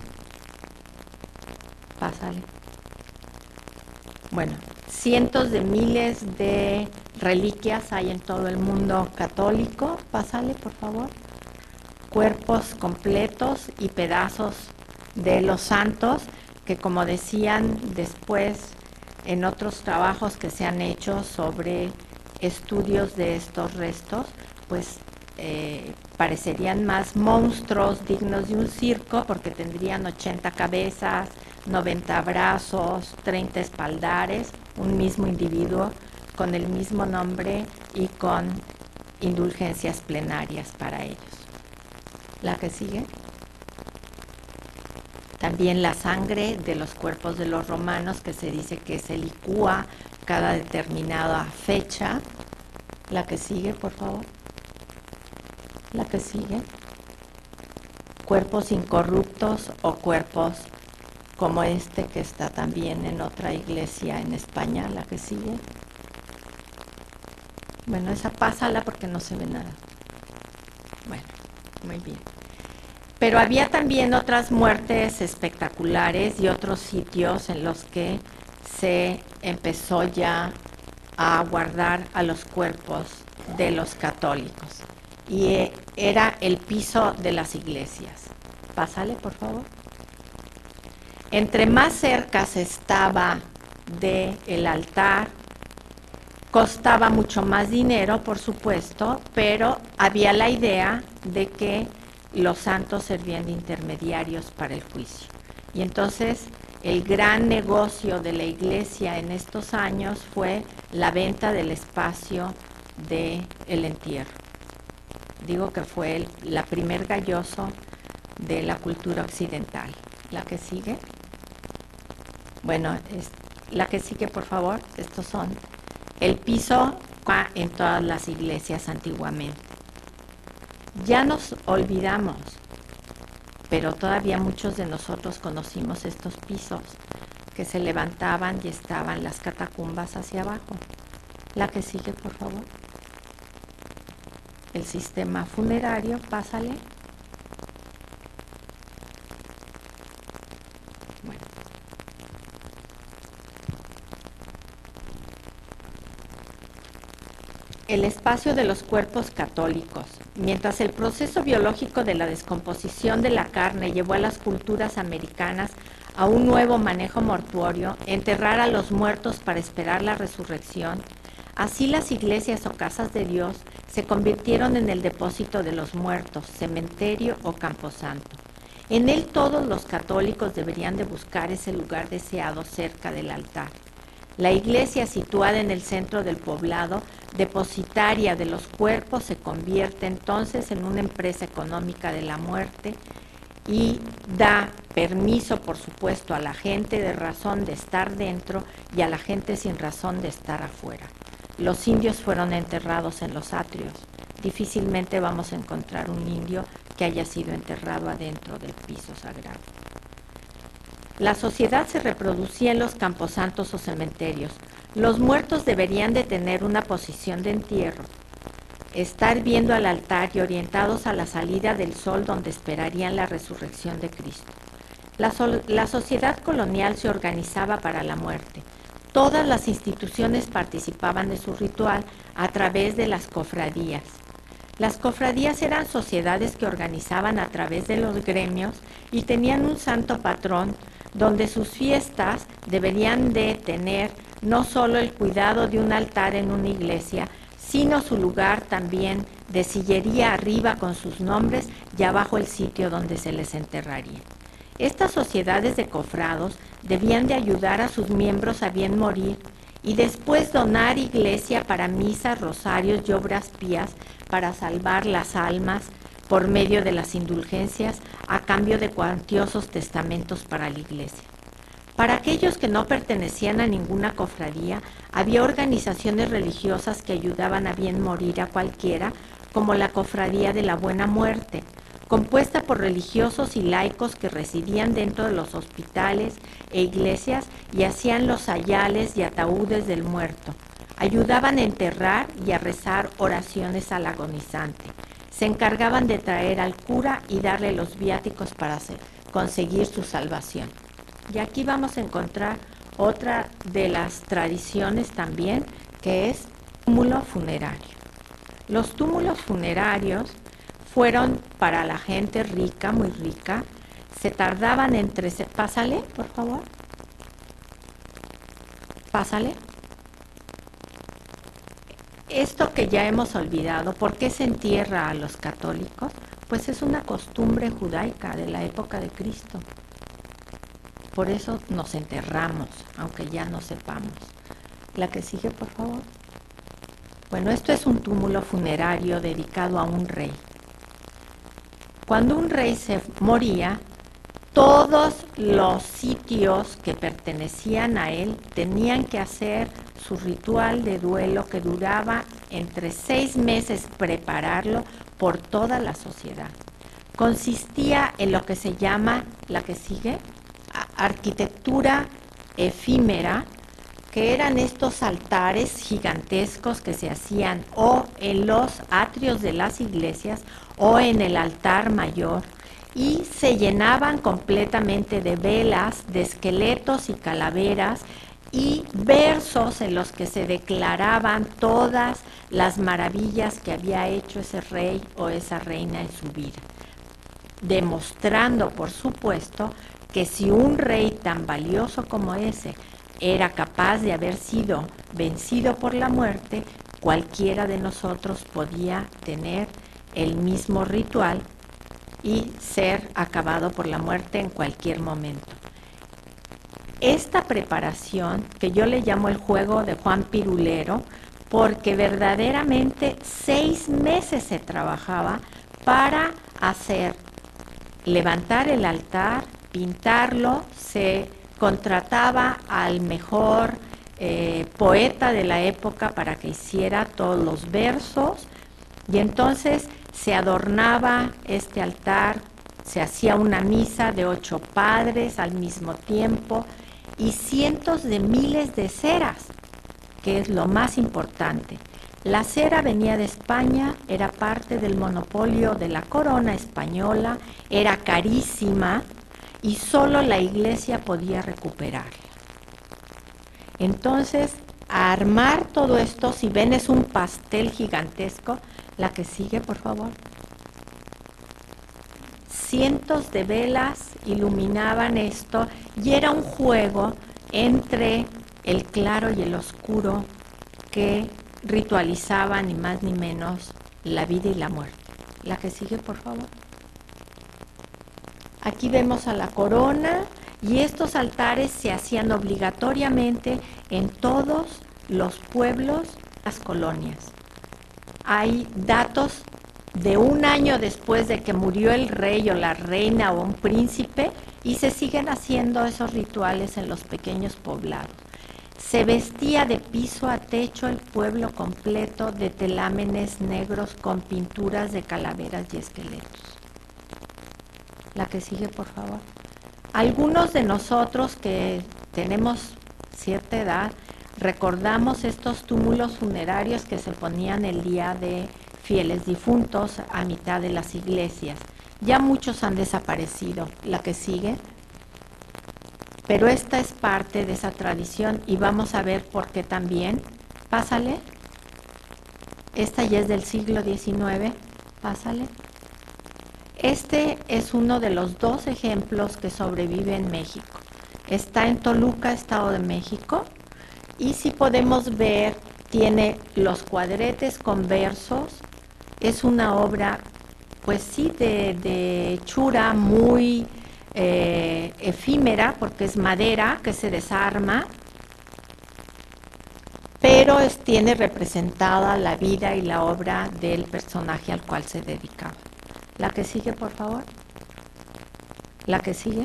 Pásale. Bueno, cientos de miles de reliquias hay en todo el mundo católico. Pásale, por favor. Cuerpos completos y pedazos de los santos que, como decían después en otros trabajos que se han hecho sobre estudios de estos restos, pues parecerían más monstruos dignos de un circo, porque tendrían 80 cabezas, 90 brazos, 30 espaldares, un mismo individuo con el mismo nombre y con indulgencias plenarias para ellos. La que sigue. También la sangre de los cuerpos de los romanos, que se dice que se licúa cada determinada fecha. La que sigue, por favor. La que sigue. Cuerpos incorruptos o cuerpos como este que está también en otra iglesia en España. La que sigue. Bueno, esa pásala porque no se ve nada. Bueno, muy bien. Pero había también otras muertes espectaculares y otros sitios en los que se empezó ya a guardar a los cuerpos de los católicos. Y era el piso de las iglesias. Pásale, por favor. Entre más cerca se estaba del altar, costaba mucho más dinero, por supuesto, pero había la idea de que los santos servían de intermediarios para el juicio. Y entonces el gran negocio de la iglesia en estos años fue la venta del espacio del entierro. Digo que fue la primer galloso de la cultura occidental. La que sigue. Bueno, la que sigue, por favor. Estos son el piso en todas las iglesias antiguamente. Ya nos olvidamos, pero todavía muchos de nosotros conocimos estos pisos que se levantaban y estaban las catacumbas hacia abajo. La que sigue, por favor. El sistema funerario, pásale. Bueno. El espacio de los cuerpos católicos. Mientras el proceso biológico de la descomposición de la carne llevó a las culturas americanas a un nuevo manejo mortuorio, enterrar a los muertos para esperar la resurrección, así las iglesias o casas de Dios se convirtieron en el depósito de los muertos, cementerio o camposanto. En él todos los católicos deberían de buscar ese lugar deseado cerca del altar. La iglesia, situada en el centro del poblado, depositaria de los cuerpos, se convierte entonces en una empresa económica de la muerte y da permiso, por supuesto, a la gente de razón de estar dentro y a la gente sin razón de estar afuera. Los indios fueron enterrados en los atrios. Difícilmente vamos a encontrar un indio que haya sido enterrado adentro del piso sagrado. La sociedad se reproducía en los camposantos o cementerios. Los muertos deberían de tener una posición de entierro, estar viendo al altar y orientados a la salida del sol donde esperarían la resurrección de Cristo. La sociedad colonial se organizaba para la muerte. Todas las instituciones participaban de su ritual a través de las cofradías. Las cofradías eran sociedades que organizaban a través de los gremios y tenían un santo patrón donde sus fiestas deberían de tener no solo el cuidado de un altar en una iglesia, sino su lugar también de sillería arriba con sus nombres y abajo el sitio donde se les enterraría. Estas sociedades de cofrados debían de ayudar a sus miembros a bien morir y después donar iglesia para misas, rosarios y obras pías para salvar las almas por medio de las indulgencias a cambio de cuantiosos testamentos para la iglesia. Para aquellos que no pertenecían a ninguna cofradía, había organizaciones religiosas que ayudaban a bien morir a cualquiera, como la Cofradía de la Buena Muerte, compuesta por religiosos y laicos que residían dentro de los hospitales e iglesias y hacían los sayales y ataúdes del muerto. Ayudaban a enterrar y a rezar oraciones al agonizante. Se encargaban de traer al cura y darle los viáticos para conseguir su salvación. Y aquí vamos a encontrar otra de las tradiciones también, que es túmulo funerario. Los túmulos funerarios fueron para la gente rica, muy rica. Se tardaban entre... Pásale, por favor. Pásale. Esto que ya hemos olvidado, ¿por qué se entierra a los católicos? Pues es una costumbre judaica de la época de Cristo. Por eso nos enterramos, aunque ya no sepamos. La que sigue, por favor. Bueno, esto es un túmulo funerario dedicado a un rey. Cuando un rey se moría, todos los sitios que pertenecían a él tenían que hacer su ritual de duelo que duraba entre 6 meses prepararlo por toda la sociedad. Consistía en lo que se llama, la que sigue, arquitectura efímera, que eran estos altares gigantescos que se hacían o en los atrios de las iglesias o en el altar mayor, y se llenaban completamente de velas, de esqueletos y calaveras y versos en los que se declaraban todas las maravillas que había hecho ese rey o esa reina en su vida, demostrando, por supuesto, que si un rey tan valioso como ese era capaz de haber sido vencido por la muerte, cualquiera de nosotros podía tener el mismo ritual y ser acabado por la muerte en cualquier momento. Esta preparación, que yo le llamo el juego de Juan Pirulero, porque verdaderamente 6 meses se trabajaba para levantar el altar, pintarlo, se contrataba al mejor poeta de la época para que hiciera todos los versos, y entonces se adornaba este altar, se hacía una misa de 8 padres al mismo tiempo y cientos de miles de ceras, que es lo más importante. La cera venía de España, era parte del monopolio de la corona española, era carísima y solo la iglesia podía recuperarla. Entonces, a armar todo esto, si ven, es un pastel gigantesco. La que sigue, por favor. Cientos de velas iluminaban esto y era un juego entre el claro y el oscuro que ritualizaban ni más ni menos la vida y la muerte. La que sigue, por favor. Aquí vemos a la corona y estos altares se hacían obligatoriamente en todos los pueblos, las colonias. Hay datos de 1 año después de que murió el rey o la reina o un príncipe y se siguen haciendo esos rituales en los pequeños poblados. Se vestía de piso a techo el pueblo completo de telámenes negros con pinturas de calaveras y esqueletos. La que sigue, por favor. Algunos de nosotros que tenemos cierta edad recordamos estos túmulos funerarios que se ponían el día de fieles difuntos a mitad de las iglesias. Ya muchos han desaparecido. La que sigue. Pero esta es parte de esa tradición y vamos a ver por qué también. Pásale. Esta ya es del siglo XIX. Pásale. Este es uno de los 2 ejemplos que sobrevive en México. Está en Toluca, Estado de México. Y si podemos ver, tiene los cuadretes con versos. Es una obra, pues sí, de hechura muy efímera, porque es madera que se desarma, pero tiene representada la vida y la obra del personaje al cual se dedicaba. La que sigue, por favor. La que sigue.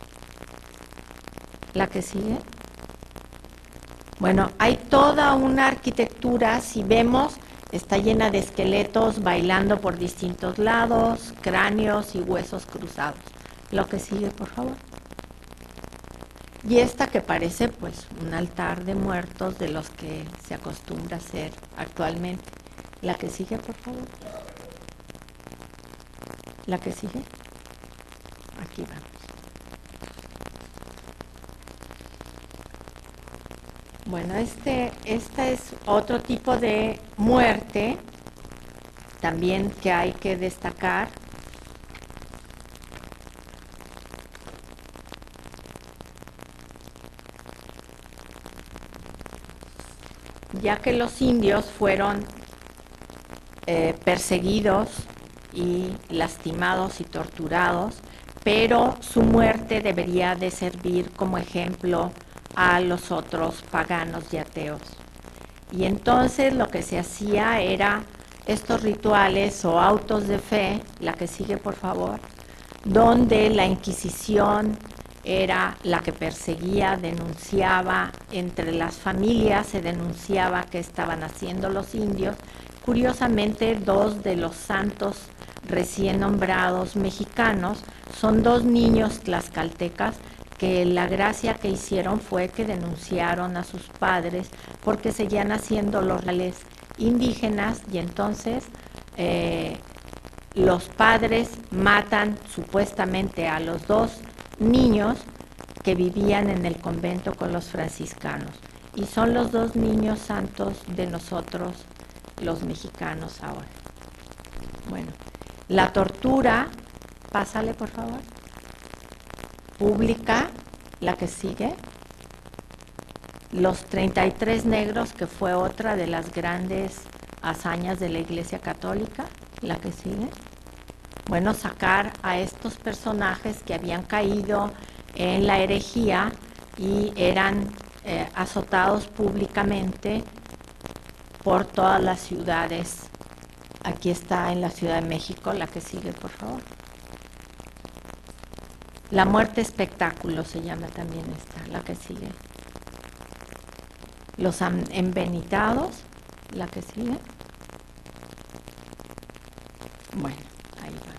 La que sigue. Bueno, hay toda una arquitectura, si vemos, está llena de esqueletos bailando por distintos lados, cráneos y huesos cruzados. Lo que sigue, por favor. Y esta que parece pues un altar de muertos de los que se acostumbra a hacer actualmente. La que sigue, por favor. La que sigue. Aquí vamos. Bueno, esta es otro tipo de muerte también que hay que destacar. Ya que los indios fueron perseguidos y lastimados y torturados, pero su muerte debería de servir como ejemplo a los otros paganos y ateos. Y entonces lo que se hacía era estos rituales o autos de fe, la que sigue por favor, donde la Inquisición era la que perseguía, denunciaba, entre las familias se denunciaba qué estaban haciendo los indios. Curiosamente, dos de los santos recién nombrados mexicanos son dos niños tlaxcaltecas que la gracia que hicieron fue que denunciaron a sus padres porque seguían haciendo los rituales indígenas y entonces los padres matan supuestamente a los dos niños que vivían en el convento con los franciscanos y son los dos niños santos de nosotros los mexicanos ahora. Bueno, la tortura, pásale por favor, pública, la que sigue, los 33 negros, que fue otra de las grandes hazañas de la Iglesia Católica, la que sigue. Bueno, sacar a estos personajes que habían caído en la herejía y eran azotados públicamente por todas las ciudades. Aquí está en la Ciudad de México, la que sigue, por favor. La muerte espectáculo se llama también esta, la que sigue. Los envenitados, la que sigue. Bueno, ahí vamos.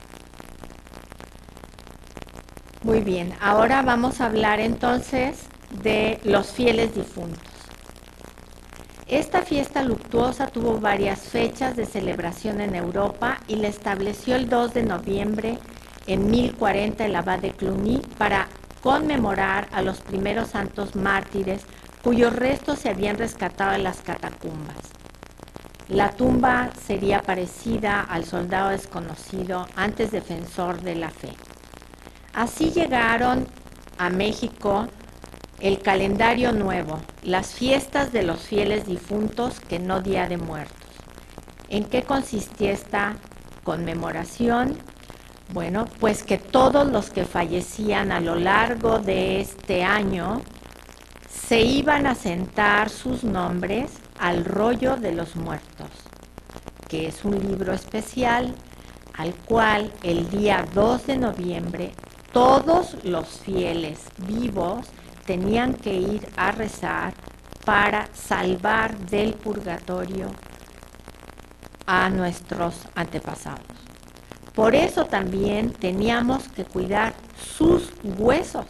Muy bien, ahora vamos a hablar entonces de los fieles difuntos. Esta fiesta luctuosa tuvo varias fechas de celebración en Europa y la estableció el 2 de noviembre en 1040 el abad de Cluny para conmemorar a los primeros santos mártires cuyos restos se habían rescatado en las catacumbas. La tumba sería parecida al soldado desconocido, antes defensor de la fe. Así llegaron a México el calendario nuevo, las fiestas de los fieles difuntos, que no Día de Muertos. ¿En qué consistía esta conmemoración? Bueno, pues que todos los que fallecían a lo largo de este año se iban a sentar sus nombres al rollo de los muertos, que es un libro especial al cual el día 2 de noviembre todos los fieles vivos tenían que ir a rezar para salvar del purgatorio a nuestros antepasados. Por eso también teníamos que cuidar sus huesos.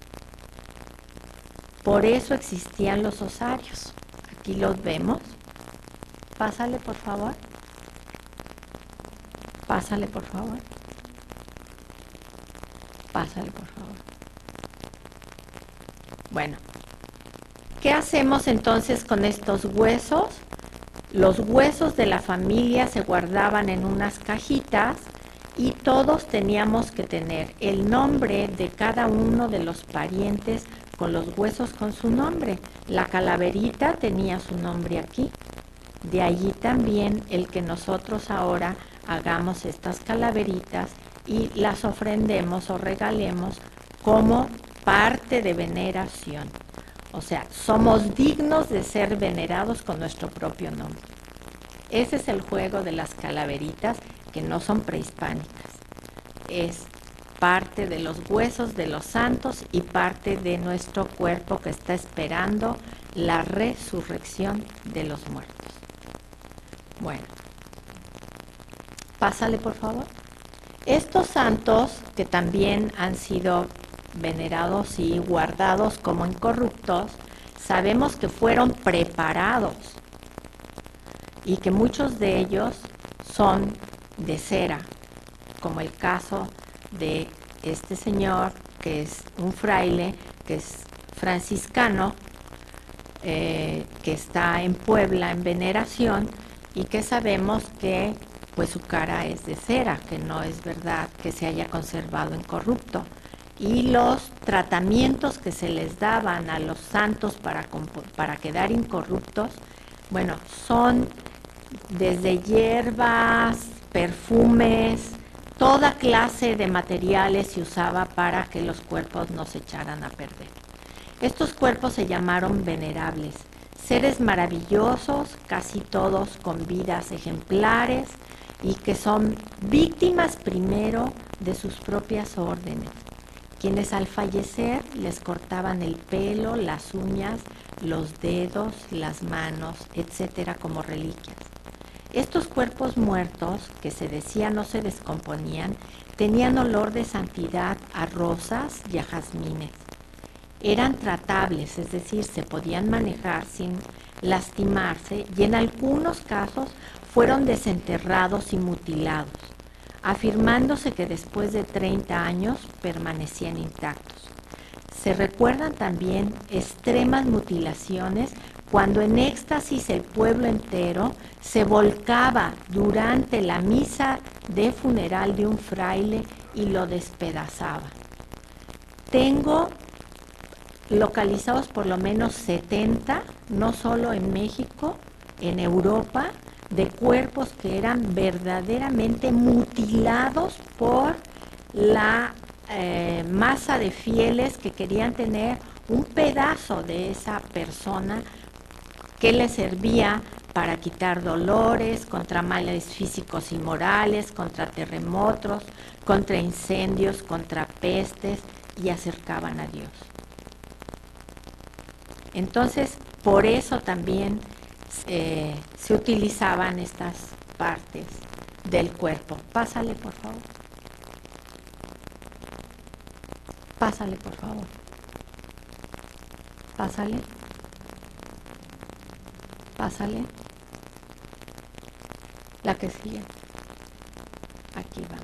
Por eso existían los osarios. Aquí los vemos. Pásale, por favor. Pásale, por favor. Pásale, por favor. Bueno, ¿qué hacemos entonces con estos huesos? Los huesos de la familia se guardaban en unas cajitas y todos teníamos que tener el nombre de cada uno de los parientes con los huesos con su nombre. La calaverita tenía su nombre aquí. De allí también el que nosotros ahora hagamos estas calaveritas y las ofrendemos o regalemos como parte de veneración. O sea, somos dignos de ser venerados con nuestro propio nombre. Ese es el juego de las calaveritas, que no son prehispánicas. Es parte de los huesos de los santos y parte de nuestro cuerpo que está esperando la resurrección de los muertos. Bueno, pásale por favor. Estos santos, que también han sido venerados y guardados como incorruptos, sabemos que fueron preparados y que muchos de ellos son de cera, como el caso de este señor, que es un fraile, que es franciscano, que está en Puebla en veneración, y que sabemos que pues su cara es de cera, que no es verdad que se haya conservado incorrupto. Y los tratamientos que se les daban a los santos para quedar incorruptos, bueno, son desde hierbas, perfumes, toda clase de materiales se usaba para que los cuerpos no se echaran a perder. Estos cuerpos se llamaron venerables, seres maravillosos, casi todos con vidas ejemplares y que son víctimas primero de sus propias órdenes, quienes al fallecer les cortaban el pelo, las uñas, los dedos, las manos, etcétera, como reliquias. Estos cuerpos muertos, que se decía no se descomponían, tenían olor de santidad a rosas y a jazmines. Eran tratables, es decir, se podían manejar sin lastimarse, y en algunos casos fueron desenterrados y mutilados, afirmándose que después de 30 años permanecían intactos. Se recuerdan también extremas mutilaciones cuando en éxtasis el pueblo entero se volcaba durante la misa de funeral de un fraile y lo despedazaba. Tengo localizados por lo menos 70, no solo en México, en Europa, de cuerpos que eran verdaderamente mutilados por la masa de fieles que querían tener un pedazo de esa persona que les servía para quitar dolores, contra males físicos y morales, contra terremotos, contra incendios, contra pestes, y acercaban a Dios. Entonces, por eso también se utilizaban estas partes del cuerpo. Pásale, por favor. Pásale, por favor. Pásale. Pásale. La que sigue. Aquí vamos.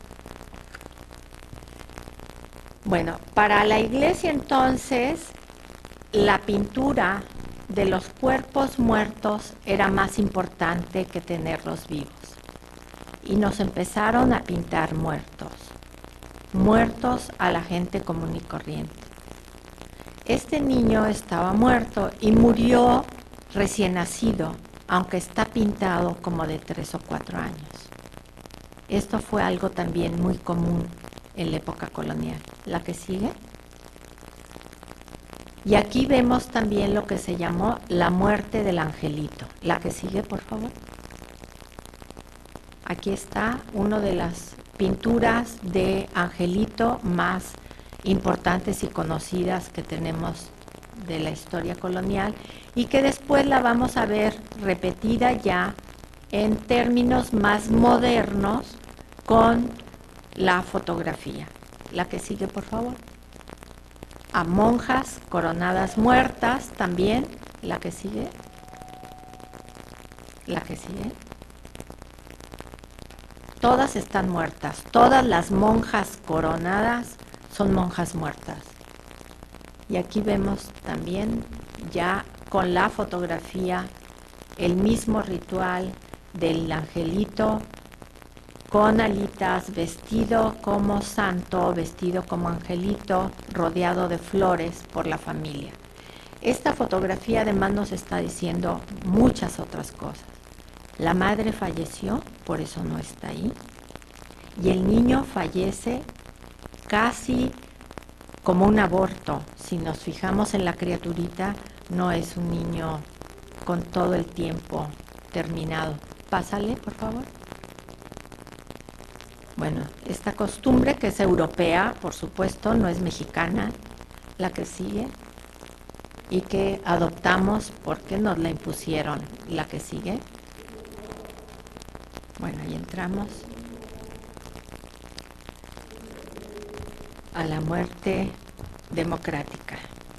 Bueno, para la iglesia entonces, la pintura de los cuerpos muertos era más importante que tenerlos vivos. Y nos empezaron a pintar muertos. Muertos a la gente común y corriente. Este niño estaba muerto y murió recién nacido, aunque está pintado como de 3 o 4 años. Esto fue algo también muy común en la época colonial. La que sigue. Y aquí vemos también lo que se llamó la muerte del angelito. La que sigue, por favor. Aquí está una de las pinturas de angelito más importantes y conocidas que tenemos de la historia colonial, y que después la vamos a ver repetida ya en términos más modernos con la fotografía. La que sigue, por favor. A monjas coronadas muertas también. La que sigue. La que sigue. Todas están muertas. Todas las monjas coronadas son monjas muertas. Y aquí vemos también ya con la fotografía el mismo ritual del angelito con alitas, vestido como santo, vestido como angelito, rodeado de flores por la familia. Esta fotografía además nos está diciendo muchas otras cosas. La madre falleció, por eso no está ahí, y el niño fallece casi como un aborto. Si nos fijamos en la criaturita, no es un niño con todo el tiempo terminado. Pásale, por favor. Bueno, esta costumbre, que es europea, por supuesto, no es mexicana, la que sigue, y que adoptamos porque nos la impusieron. La que sigue. Bueno, ahí entramos a la muerte democrática.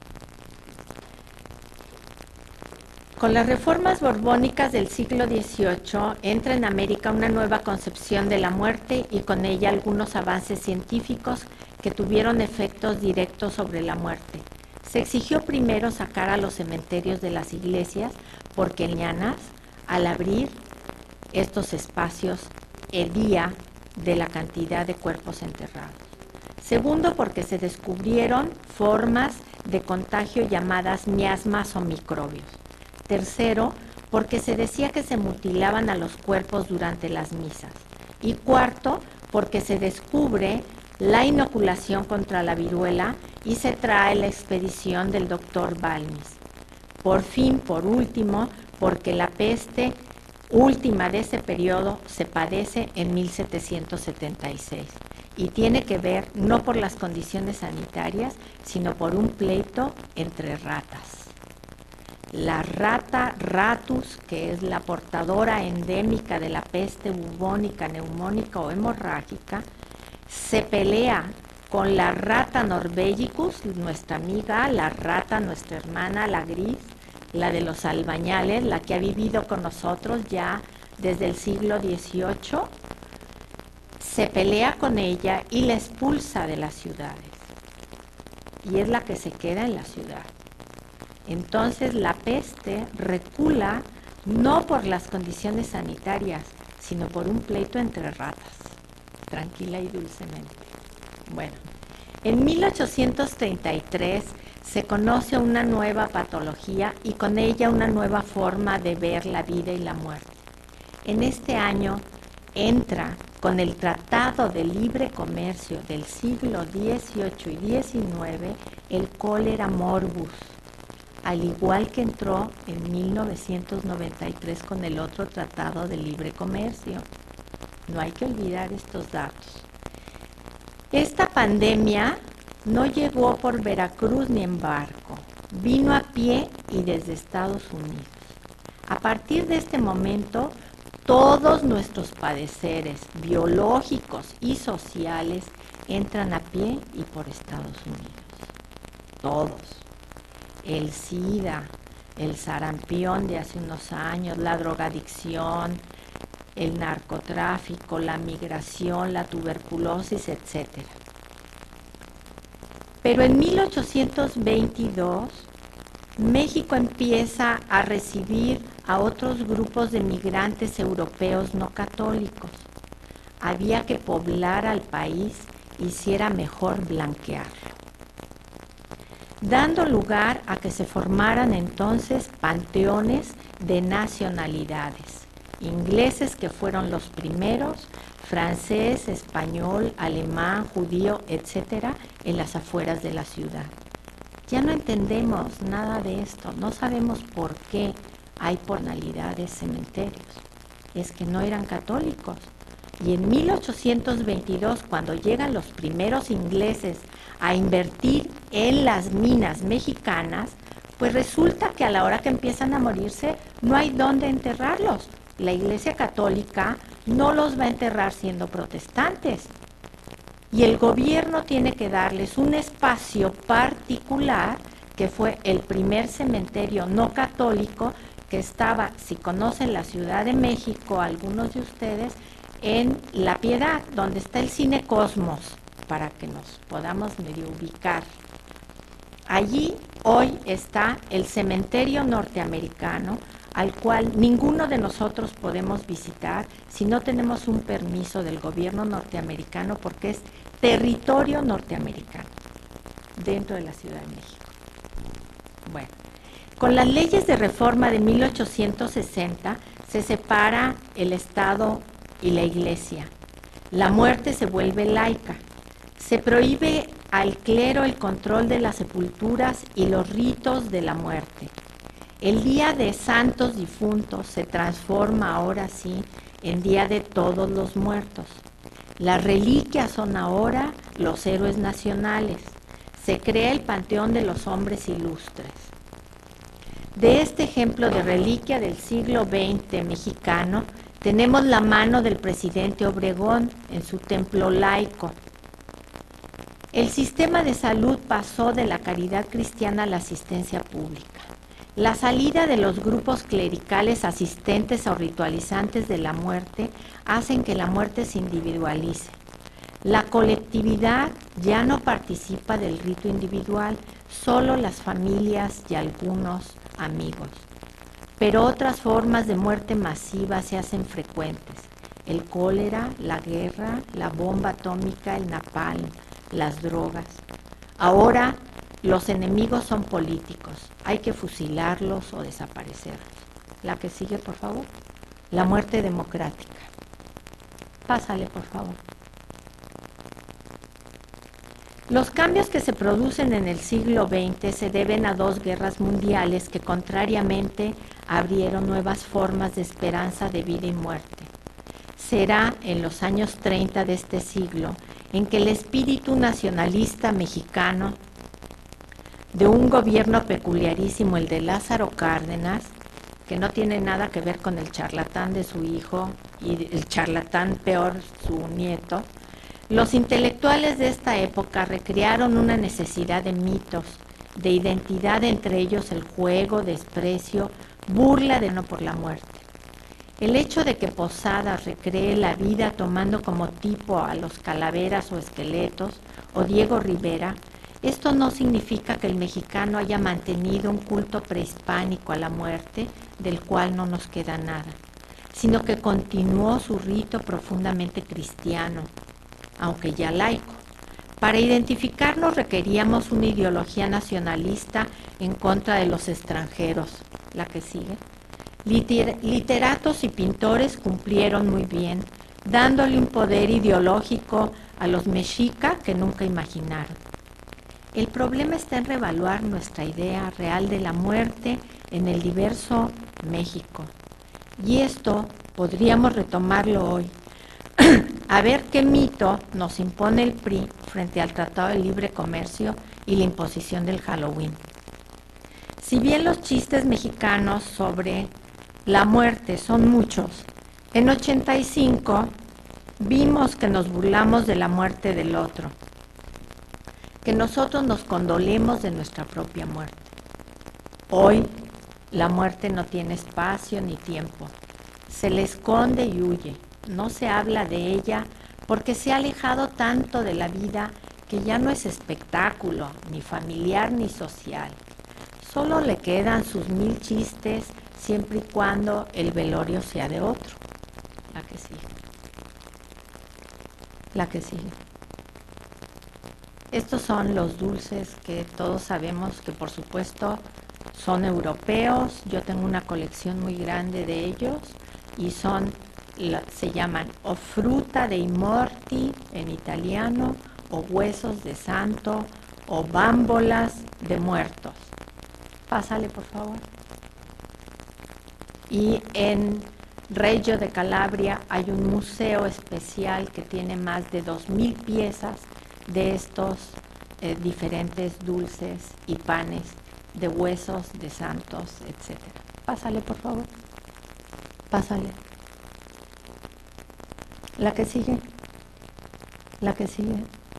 Con las reformas borbónicas del siglo XVIII entra en América una nueva concepción de la muerte y con ella algunos avances científicos que tuvieron efectos directos sobre la muerte. Se exigió primero sacar a los cementerios de las iglesias porque ñanas, al abrir estos espacios, hedía de la cantidad de cuerpos enterrados. Segundo, porque se descubrieron formas de contagio llamadas miasmas o microbios. Tercero, porque se decía que se mutilaban a los cuerpos durante las misas. Y cuarto, porque se descubre la inoculación contra la viruela y se trae la expedición del doctor Balmis. Por fin, por último, porque la peste última de ese periodo se padece en 1776 y tiene que ver no por las condiciones sanitarias, sino por un pleito entre ratas. La rata ratus, que es la portadora endémica de la peste bubónica, neumónica o hemorrágica, se pelea con la rata norvegicus, nuestra amiga, la rata, nuestra hermana, la gris, la de los albañales, la que ha vivido con nosotros ya desde el siglo XVIII, se pelea con ella y la expulsa de las ciudades. Y es la que se queda en la ciudad. Entonces la peste recula no por las condiciones sanitarias, sino por un pleito entre ratas, tranquila y dulcemente. Bueno, en 1833 se conoce una nueva patología y con ella una nueva forma de ver la vida y la muerte. En este año entra con el Tratado de Libre Comercio del siglo XVIII y XIX el cólera morbus, al igual que entró en 1993 con el otro Tratado de Libre Comercio. No hay que olvidar estos datos. Esta pandemia no llegó por Veracruz ni en barco, vino a pie y desde Estados Unidos. A partir de este momento, todos nuestros padeceres biológicos y sociales entran a pie y por Estados Unidos. Todos. El SIDA, el sarampión de hace unos años, la drogadicción, el narcotráfico, la migración, la tuberculosis, etc. Pero en 1822, México empieza a recibir a otros grupos de migrantes europeos no católicos. Había que poblar al país y si era mejor blanquearlo, dando lugar a que se formaran entonces panteones de nacionalidades, ingleses que fueron los primeros, francés, español, alemán, judío, etcétera, en las afueras de la ciudad. Ya no entendemos nada de esto, no sabemos por qué hay por nacionalidades cementerios. Es que no eran católicos. Y en 1822, cuando llegan los primeros ingleses a invertir en las minas mexicanas, pues resulta que a la hora que empiezan a morirse no hay dónde enterrarlos. La Iglesia Católica no los va a enterrar siendo protestantes. Y el gobierno tiene que darles un espacio particular, que fue el primer cementerio no católico que estaba, si conocen la Ciudad de México, algunos de ustedes, en La Piedad, donde está el Cine Cosmos, para que nos podamos medio ubicar. Allí hoy está el cementerio norteamericano, al cual ninguno de nosotros podemos visitar si no tenemos un permiso del gobierno norteamericano, porque es territorio norteamericano dentro de la Ciudad de México. Bueno, con las leyes de reforma de 1860 se separa el Estado y la Iglesia. La muerte se vuelve laica. Se prohíbe al clero el control de las sepulturas y los ritos de la muerte. El Día de Santos Difuntos se transforma ahora sí en Día de Todos los Muertos. Las reliquias son ahora los héroes nacionales. Se crea el Panteón de los Hombres Ilustres. De este ejemplo de reliquia del siglo XX mexicano, tenemos la mano del presidente Obregón en su templo laico. El sistema de salud pasó de la caridad cristiana a la asistencia pública. La salida de los grupos clericales asistentes o ritualizantes de la muerte hacen que la muerte se individualice. La colectividad ya no participa del rito individual, solo las familias y algunos amigos. Pero otras formas de muerte masiva se hacen frecuentes. El cólera, la guerra, la bomba atómica, el napalm, las drogas. Ahora los enemigos son políticos. Hay que fusilarlos o desaparecerlos. La que sigue, por favor. La muerte democrática. Pásale, por favor. Los cambios que se producen en el siglo XX se deben a dos guerras mundiales que contrariamente abrieron nuevas formas de esperanza de vida y muerte. Será en los años 30 de este siglo en que el espíritu nacionalista mexicano de un gobierno peculiarísimo, el de Lázaro Cárdenas, que no tiene nada que ver con el charlatán de su hijo y el charlatán peor su nieto, los intelectuales de esta época recrearon una necesidad de mitos, de identidad, entre ellos el juego, desprecio, burla de no por la muerte. El hecho de que Posadas recree la vida tomando como tipo a los calaveras o esqueletos, o Diego Rivera, esto no significa que el mexicano haya mantenido un culto prehispánico a la muerte, del cual no nos queda nada, sino que continuó su rito profundamente cristiano, aunque ya laico. Para identificarnos requeríamos una ideología nacionalista en contra de los extranjeros. La que sigue. Literatos y pintores cumplieron muy bien, dándole un poder ideológico a los mexicas que nunca imaginaron. El problema está en reevaluar nuestra idea real de la muerte en el diverso México. Y esto podríamos retomarlo hoy. A ver qué mito nos impone el PRI frente al Tratado de Libre Comercio y la imposición del Halloween. Si bien los chistes mexicanos sobre la muerte son muchos, en 85 vimos que nos burlamos de la muerte del otro, que nosotros nos condolemos de nuestra propia muerte. Hoy la muerte no tiene espacio ni tiempo, se le esconde y huye. No se habla de ella porque se ha alejado tanto de la vida que ya no es espectáculo, ni familiar ni social. Solo le quedan sus 1000 chistes siempre y cuando el velorio sea de otro. La que sigue. La que sigue. Estos son los dulces que todos sabemos que por supuesto son europeos. Yo tengo una colección muy grande de ellos y se llaman o fruta dei morti en italiano, o huesos de santo, o bámbolas de muertos. Pásale, por favor. Y en Reggio de Calabria hay un museo especial que tiene más de 2000 piezas de estos diferentes dulces y panes de huesos de santos, etc. Pásale, por favor. Pásale. La que sigue. La que sigue.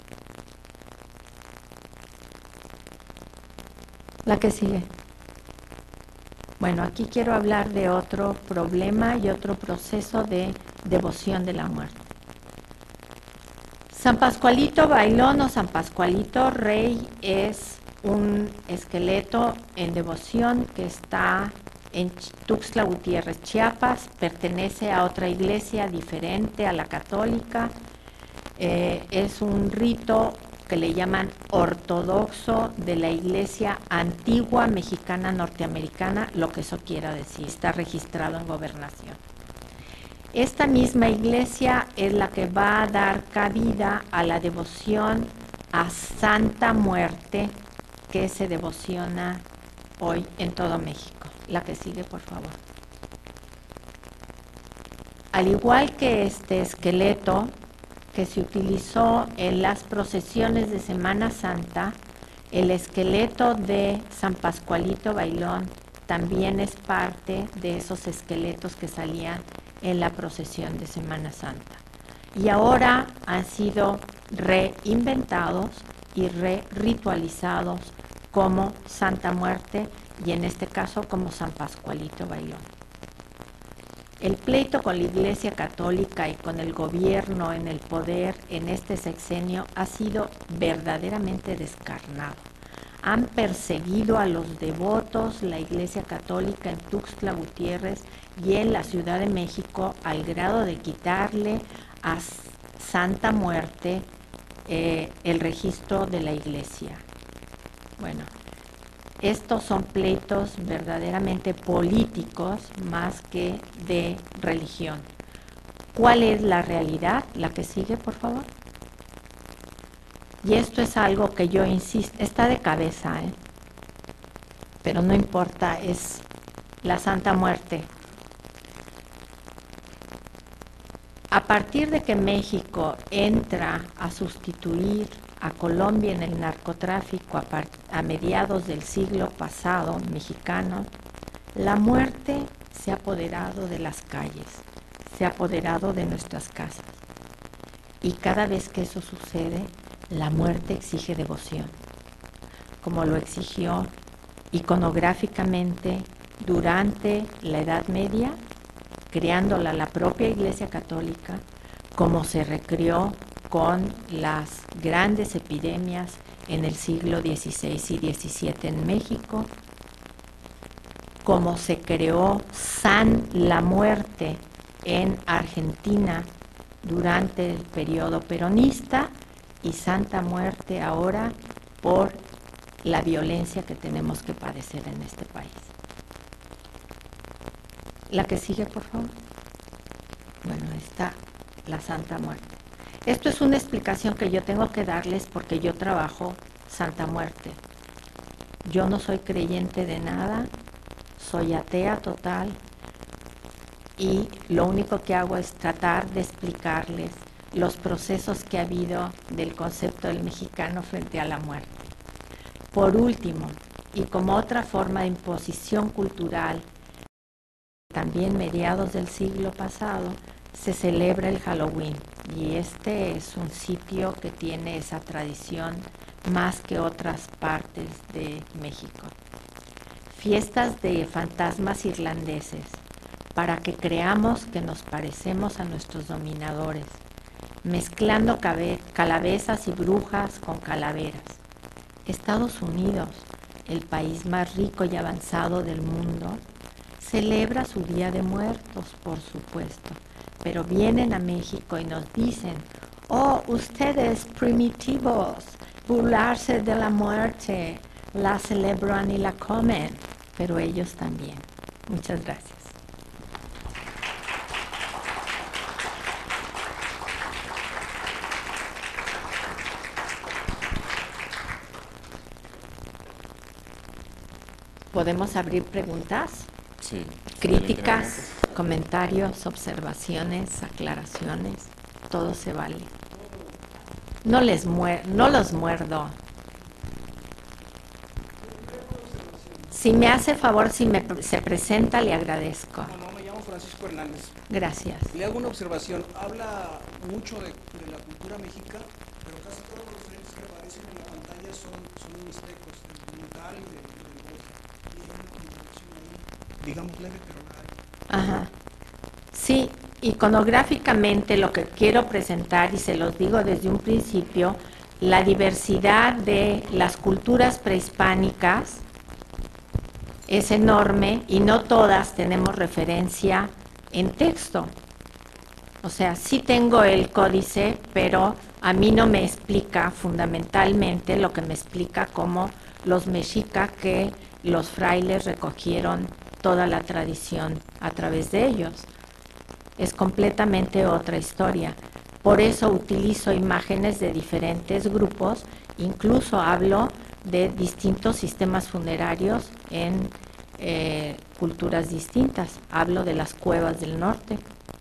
La que sigue. Bueno, aquí quiero hablar de otro problema y otro proceso de devoción de la muerte. San Pascualito Bailón o San Pascualito Rey es un esqueleto en devoción que está en Tuxtla Gutiérrez, Chiapas. Pertenece a otra iglesia diferente a la católica. Es un rito que le llaman ortodoxo de la iglesia antigua mexicana norteamericana, lo que eso quiera decir, está registrado en Gobernación. Esta misma iglesia es la que va a dar cabida a la devoción a Santa Muerte que se devociona hoy en todo México. La que sigue, por favor. Al igual que este esqueleto que se utilizó en las procesiones de Semana Santa, el esqueleto de San Pascualito Bailón también es parte de esos esqueletos que salían en la procesión de Semana Santa. Y ahora han sido reinventados y ritualizados como Santa Muerte y en este caso como San Pascualito Bailón. El pleito con la Iglesia Católica y con el gobierno en el poder en este sexenio ha sido verdaderamente descarnado. Han perseguido a los devotos, la Iglesia Católica en Tuxtla Gutiérrez y en la Ciudad de México al grado de quitarle a Santa Muerte el registro de la Iglesia. Bueno, estos son pleitos verdaderamente políticos más que de religión. ¿Cuál es la realidad? La que sigue, por favor. Y esto es algo que yo insisto, está de cabeza, pero no importa, es la Santa Muerte. A partir de que México entra a sustituir a Colombia en el narcotráfico a mediados del siglo pasado mexicano, la muerte se ha apoderado de las calles, se ha apoderado de nuestras casas. Y cada vez que eso sucede, la muerte exige devoción, como lo exigió iconográficamente durante la Edad Media, creándola la propia Iglesia Católica, como se recreó con las grandes epidemias en el siglo XVI y XVII en México, como se creó San la Muerte en Argentina durante el periodo peronista y Santa Muerte ahora por la violencia que tenemos que padecer en este país. La que sigue, por favor. Bueno, está la Santa Muerte. Esto es una explicación que yo tengo que darles porque yo trabajo Santa Muerte. Yo no soy creyente de nada, soy atea total y lo único que hago es tratar de explicarles los procesos que ha habido del concepto del mexicano frente a la muerte. Por último, y como otra forma de imposición cultural, también mediados del siglo pasado, se celebra el Halloween y este es un sitio que tiene esa tradición más que otras partes de México. Fiestas de fantasmas irlandeses para que creamos que nos parecemos a nuestros dominadores, mezclando calabezas y brujas con calaveras. Estados Unidos, el país más rico y avanzado del mundo, celebra su Día de Muertos, por supuesto, pero vienen a México y nos dicen, oh, ustedes primitivos, burlarse de la muerte, la celebran y la comen, pero ellos también. Muchas gracias. ¿Podemos abrir preguntas? Sí. Críticas, comentarios, observaciones, aclaraciones, todo se vale. No los muerdo. Si me hace favor, si se presenta, le agradezco. No, me llamo Francisco Hernández. Gracias. Le hago una observación. Habla mucho de la cultura mexicana, pero casi todos los frentes que aparecen en la pantalla son mixtecos, del metal y del gospel. Y hay una combinación ahí, digamos leve, pero la hay. Ajá. Sí, iconográficamente lo que quiero presentar, y se los digo desde un principio, la diversidad de las culturas prehispánicas es enorme y no todas tenemos referencia en texto. O sea, sí tengo el códice, pero a mí no me explica fundamentalmente lo que me explica como los mexicas que los frailes recogieron toda la tradición a través de ellos. Es completamente otra historia. Por eso utilizo imágenes de diferentes grupos, incluso hablo de distintos sistemas funerarios en culturas distintas. Hablo de las cuevas del norte.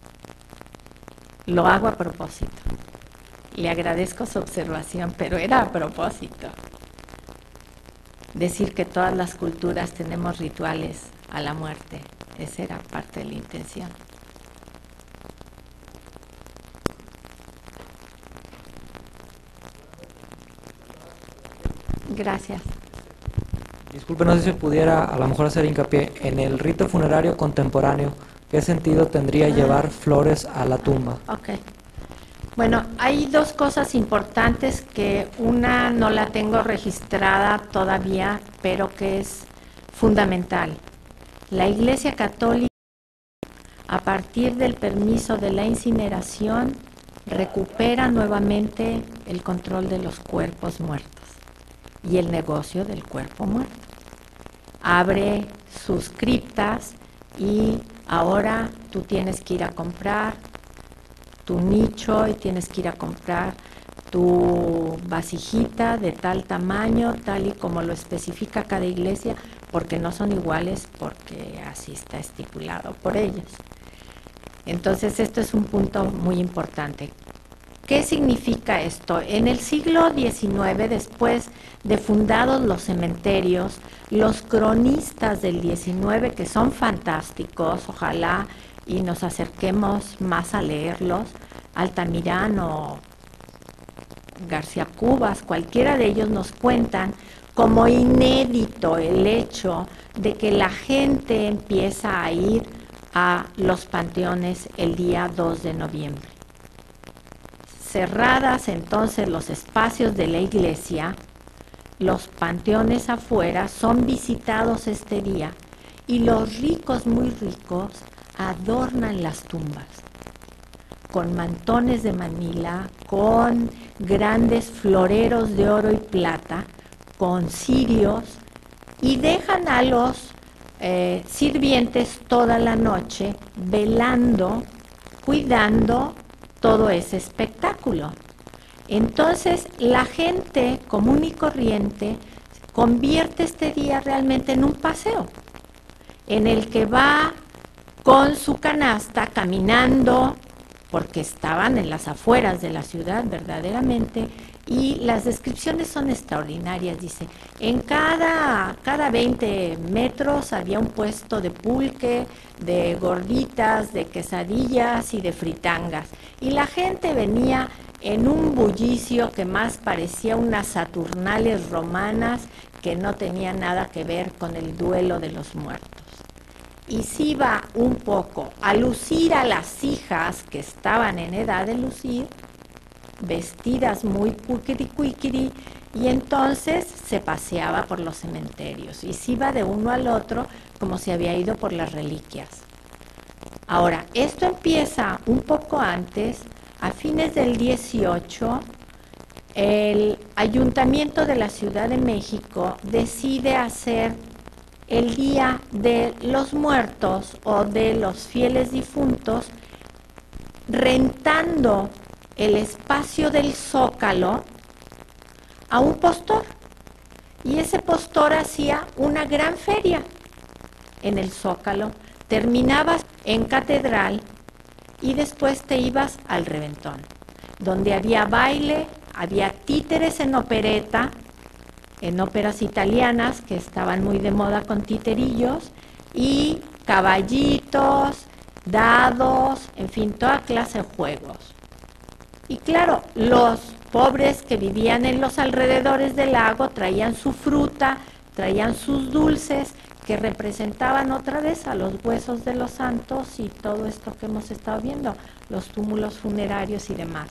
Lo hago a propósito. Le agradezco su observación, pero era a propósito. Decir que todas las culturas tenemos rituales a la muerte. Esa era parte de la intención. Gracias. Disculpe, no sé si pudiera a lo mejor hacer hincapié en el rito funerario contemporáneo. ¿Qué sentido tendría llevar flores a la tumba? Ok. Bueno, hay dos cosas importantes que una no la tengo registrada todavía, pero que es fundamental. La Iglesia Católica, a partir del permiso de la incineración, recupera nuevamente el control de los cuerpos muertos y el negocio del cuerpo muerto. Abre sus criptas y ahora tú tienes que ir a comprar tu nicho y tienes que ir a comprar tu vasijita de tal tamaño, tal y como lo especifica cada iglesia, porque no son iguales, porque así está estipulado por ellos. Entonces, esto es un punto muy importante. ¿Qué significa esto? En el siglo XIX, después de fundados los cementerios, los cronistas del XIX, que son fantásticos, ojalá y nos acerquemos más a leerlos, Altamirano, García Cubas, cualquiera de ellos nos cuentan como inédito el hecho de que la gente empieza a ir a los panteones el día 2 de noviembre. Cerradas entonces los espacios de la iglesia, los panteones afuera son visitados este día y los ricos, muy ricos, adornan las tumbas con mantones de Manila, con grandes floreros de oro y plata, con cirios, y dejan a los sirvientes toda la noche velando, cuidando todo ese espectáculo. Entonces la gente común y corriente convierte este día realmente en un paseo, en el que va con su canasta caminando, porque estaban en las afueras de la ciudad verdaderamente, y las descripciones son extraordinarias. Dice, en cada 20 metros había un puesto de pulque, de gorditas, de quesadillas y de fritangas, y la gente venía en un bullicio que más parecía unas saturnales romanas que no tenía nada que ver con el duelo de los muertos. Y sí va un poco a lucir a las hijas que estaban en edad de lucir, vestidas muy cuiquiri, y entonces se paseaba por los cementerios y se iba de uno al otro como si había ido por las reliquias. Ahora, esto empieza un poco antes, a fines del 18, el Ayuntamiento de la Ciudad de México decide hacer el Día de los Muertos o de los fieles difuntos, rentando el espacio del Zócalo a un postor. Y ese postor hacía una gran feria en el Zócalo. Terminabas en Catedral y después te ibas al Reventón, donde había baile, había títeres en opereta, en óperas italianas que estaban muy de moda con titerillos, y caballitos, dados, en fin, toda clase de juegos. Y claro, los pobres que vivían en los alrededores del lago traían su fruta, traían sus dulces, que representaban otra vez a los huesos de los santos y todo esto que hemos estado viendo, los túmulos funerarios y demás.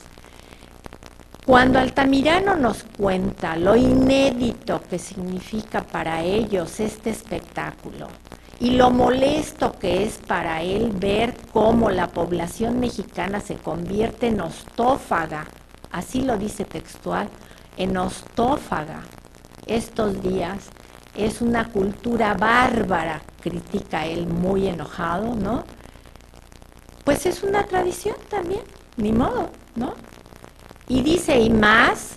Cuando Altamirano nos cuenta lo inédito que significa para ellos este espectáculo y lo molesto que es para él ver cómo la población mexicana se convierte en ostófaga, así lo dice textual, en ostófaga estos días, es una cultura bárbara, critica él muy enojado, ¿no? Pues es una tradición también, ni modo, ¿no? Y dice, y más,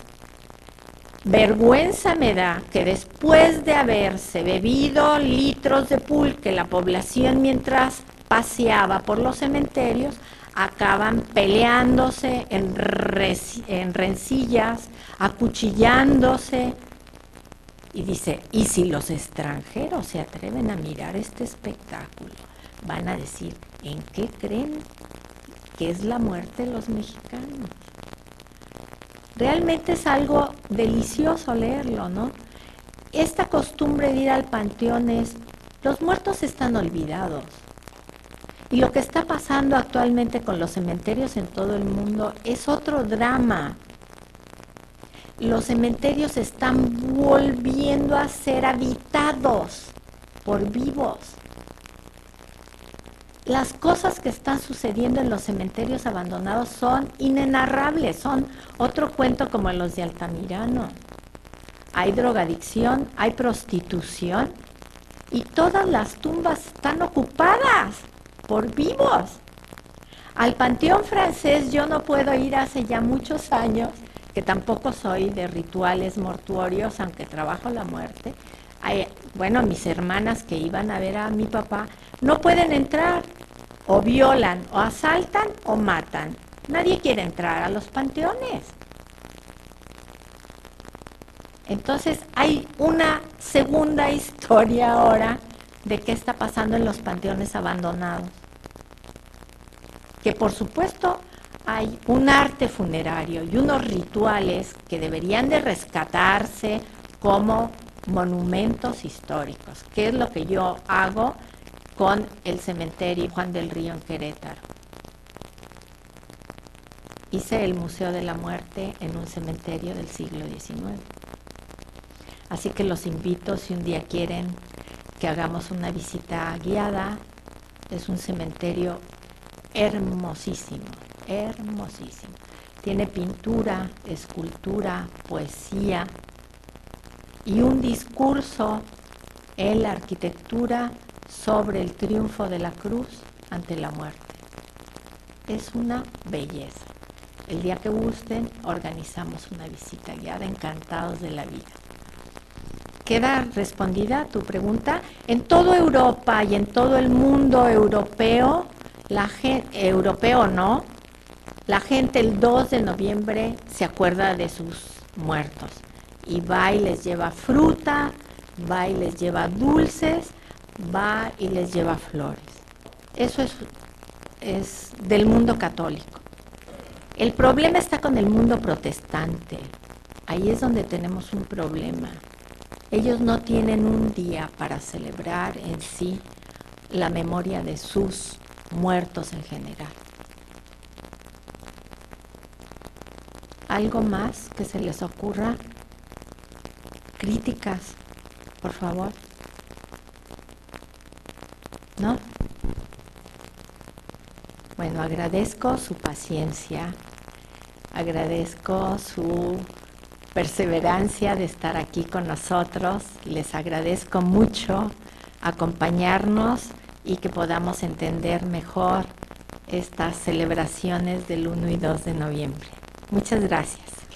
vergüenza me da que después de haberse bebido litros de pulque la población mientras paseaba por los cementerios, acaban peleándose en rencillas, acuchillándose. Y dice, y si los extranjeros se atreven a mirar este espectáculo, van a decir, ¿en qué creen que es la muerte de los mexicanos? Realmente es algo delicioso leerlo, ¿no? esta costumbre de ir al panteón es, los muertos están olvidados. Y lo que está pasando actualmente con los cementerios en todo el mundo es otro drama. Los cementerios están volviendo a ser habitados por vivos. Las cosas que están sucediendo en los cementerios abandonados son inenarrables, son otro cuento como los de Altamirano. Hay drogadicción, hay prostitución y todas las tumbas están ocupadas por vivos. Al Panteón Francés yo no puedo ir hace ya muchos años, que tampoco soy de rituales mortuorios, aunque trabajo la muerte. Bueno, mis hermanas que iban a ver a mi papá no pueden entrar, o violan, o asaltan, o matan. Nadie quiere entrar a los panteones. Entonces hay una segunda historia ahora de qué está pasando en los panteones abandonados. Que por supuesto hay un arte funerario y unos rituales que deberían de rescatarse como monumentos históricos, que es lo que yo hago con el cementerio Juan del Río en Querétaro. Hice el Museo de la Muerte en un cementerio del siglo XIX. Así que los invito, si un día quieren que hagamos una visita guiada. Es un cementerio hermosísimo, hermosísimo. Tiene pintura, escultura, poesía y un discurso en la arquitectura sobre el triunfo de la cruz ante la muerte. Es una belleza. El día que gusten, organizamos una visita guiada, encantados de la vida. ¿Queda respondida tu pregunta? En toda Europa y en todo el mundo europeo, la gente el 2 de noviembre se acuerda de sus muertos y va y les lleva fruta, va y les lleva dulces, va y les lleva flores. Eso es del mundo católico. El problema está con el mundo protestante. Ahí es donde tenemos un problema. Ellos no tienen un día para celebrar en sí la memoria de sus muertos en general. ¿Algo más que se les ocurra? Críticas, por favor. ¿No? Bueno, agradezco su paciencia, agradezco su perseverancia de estar aquí con nosotros. Les agradezco mucho acompañarnos y que podamos entender mejor estas celebraciones del 1 y 2 de noviembre. Muchas gracias.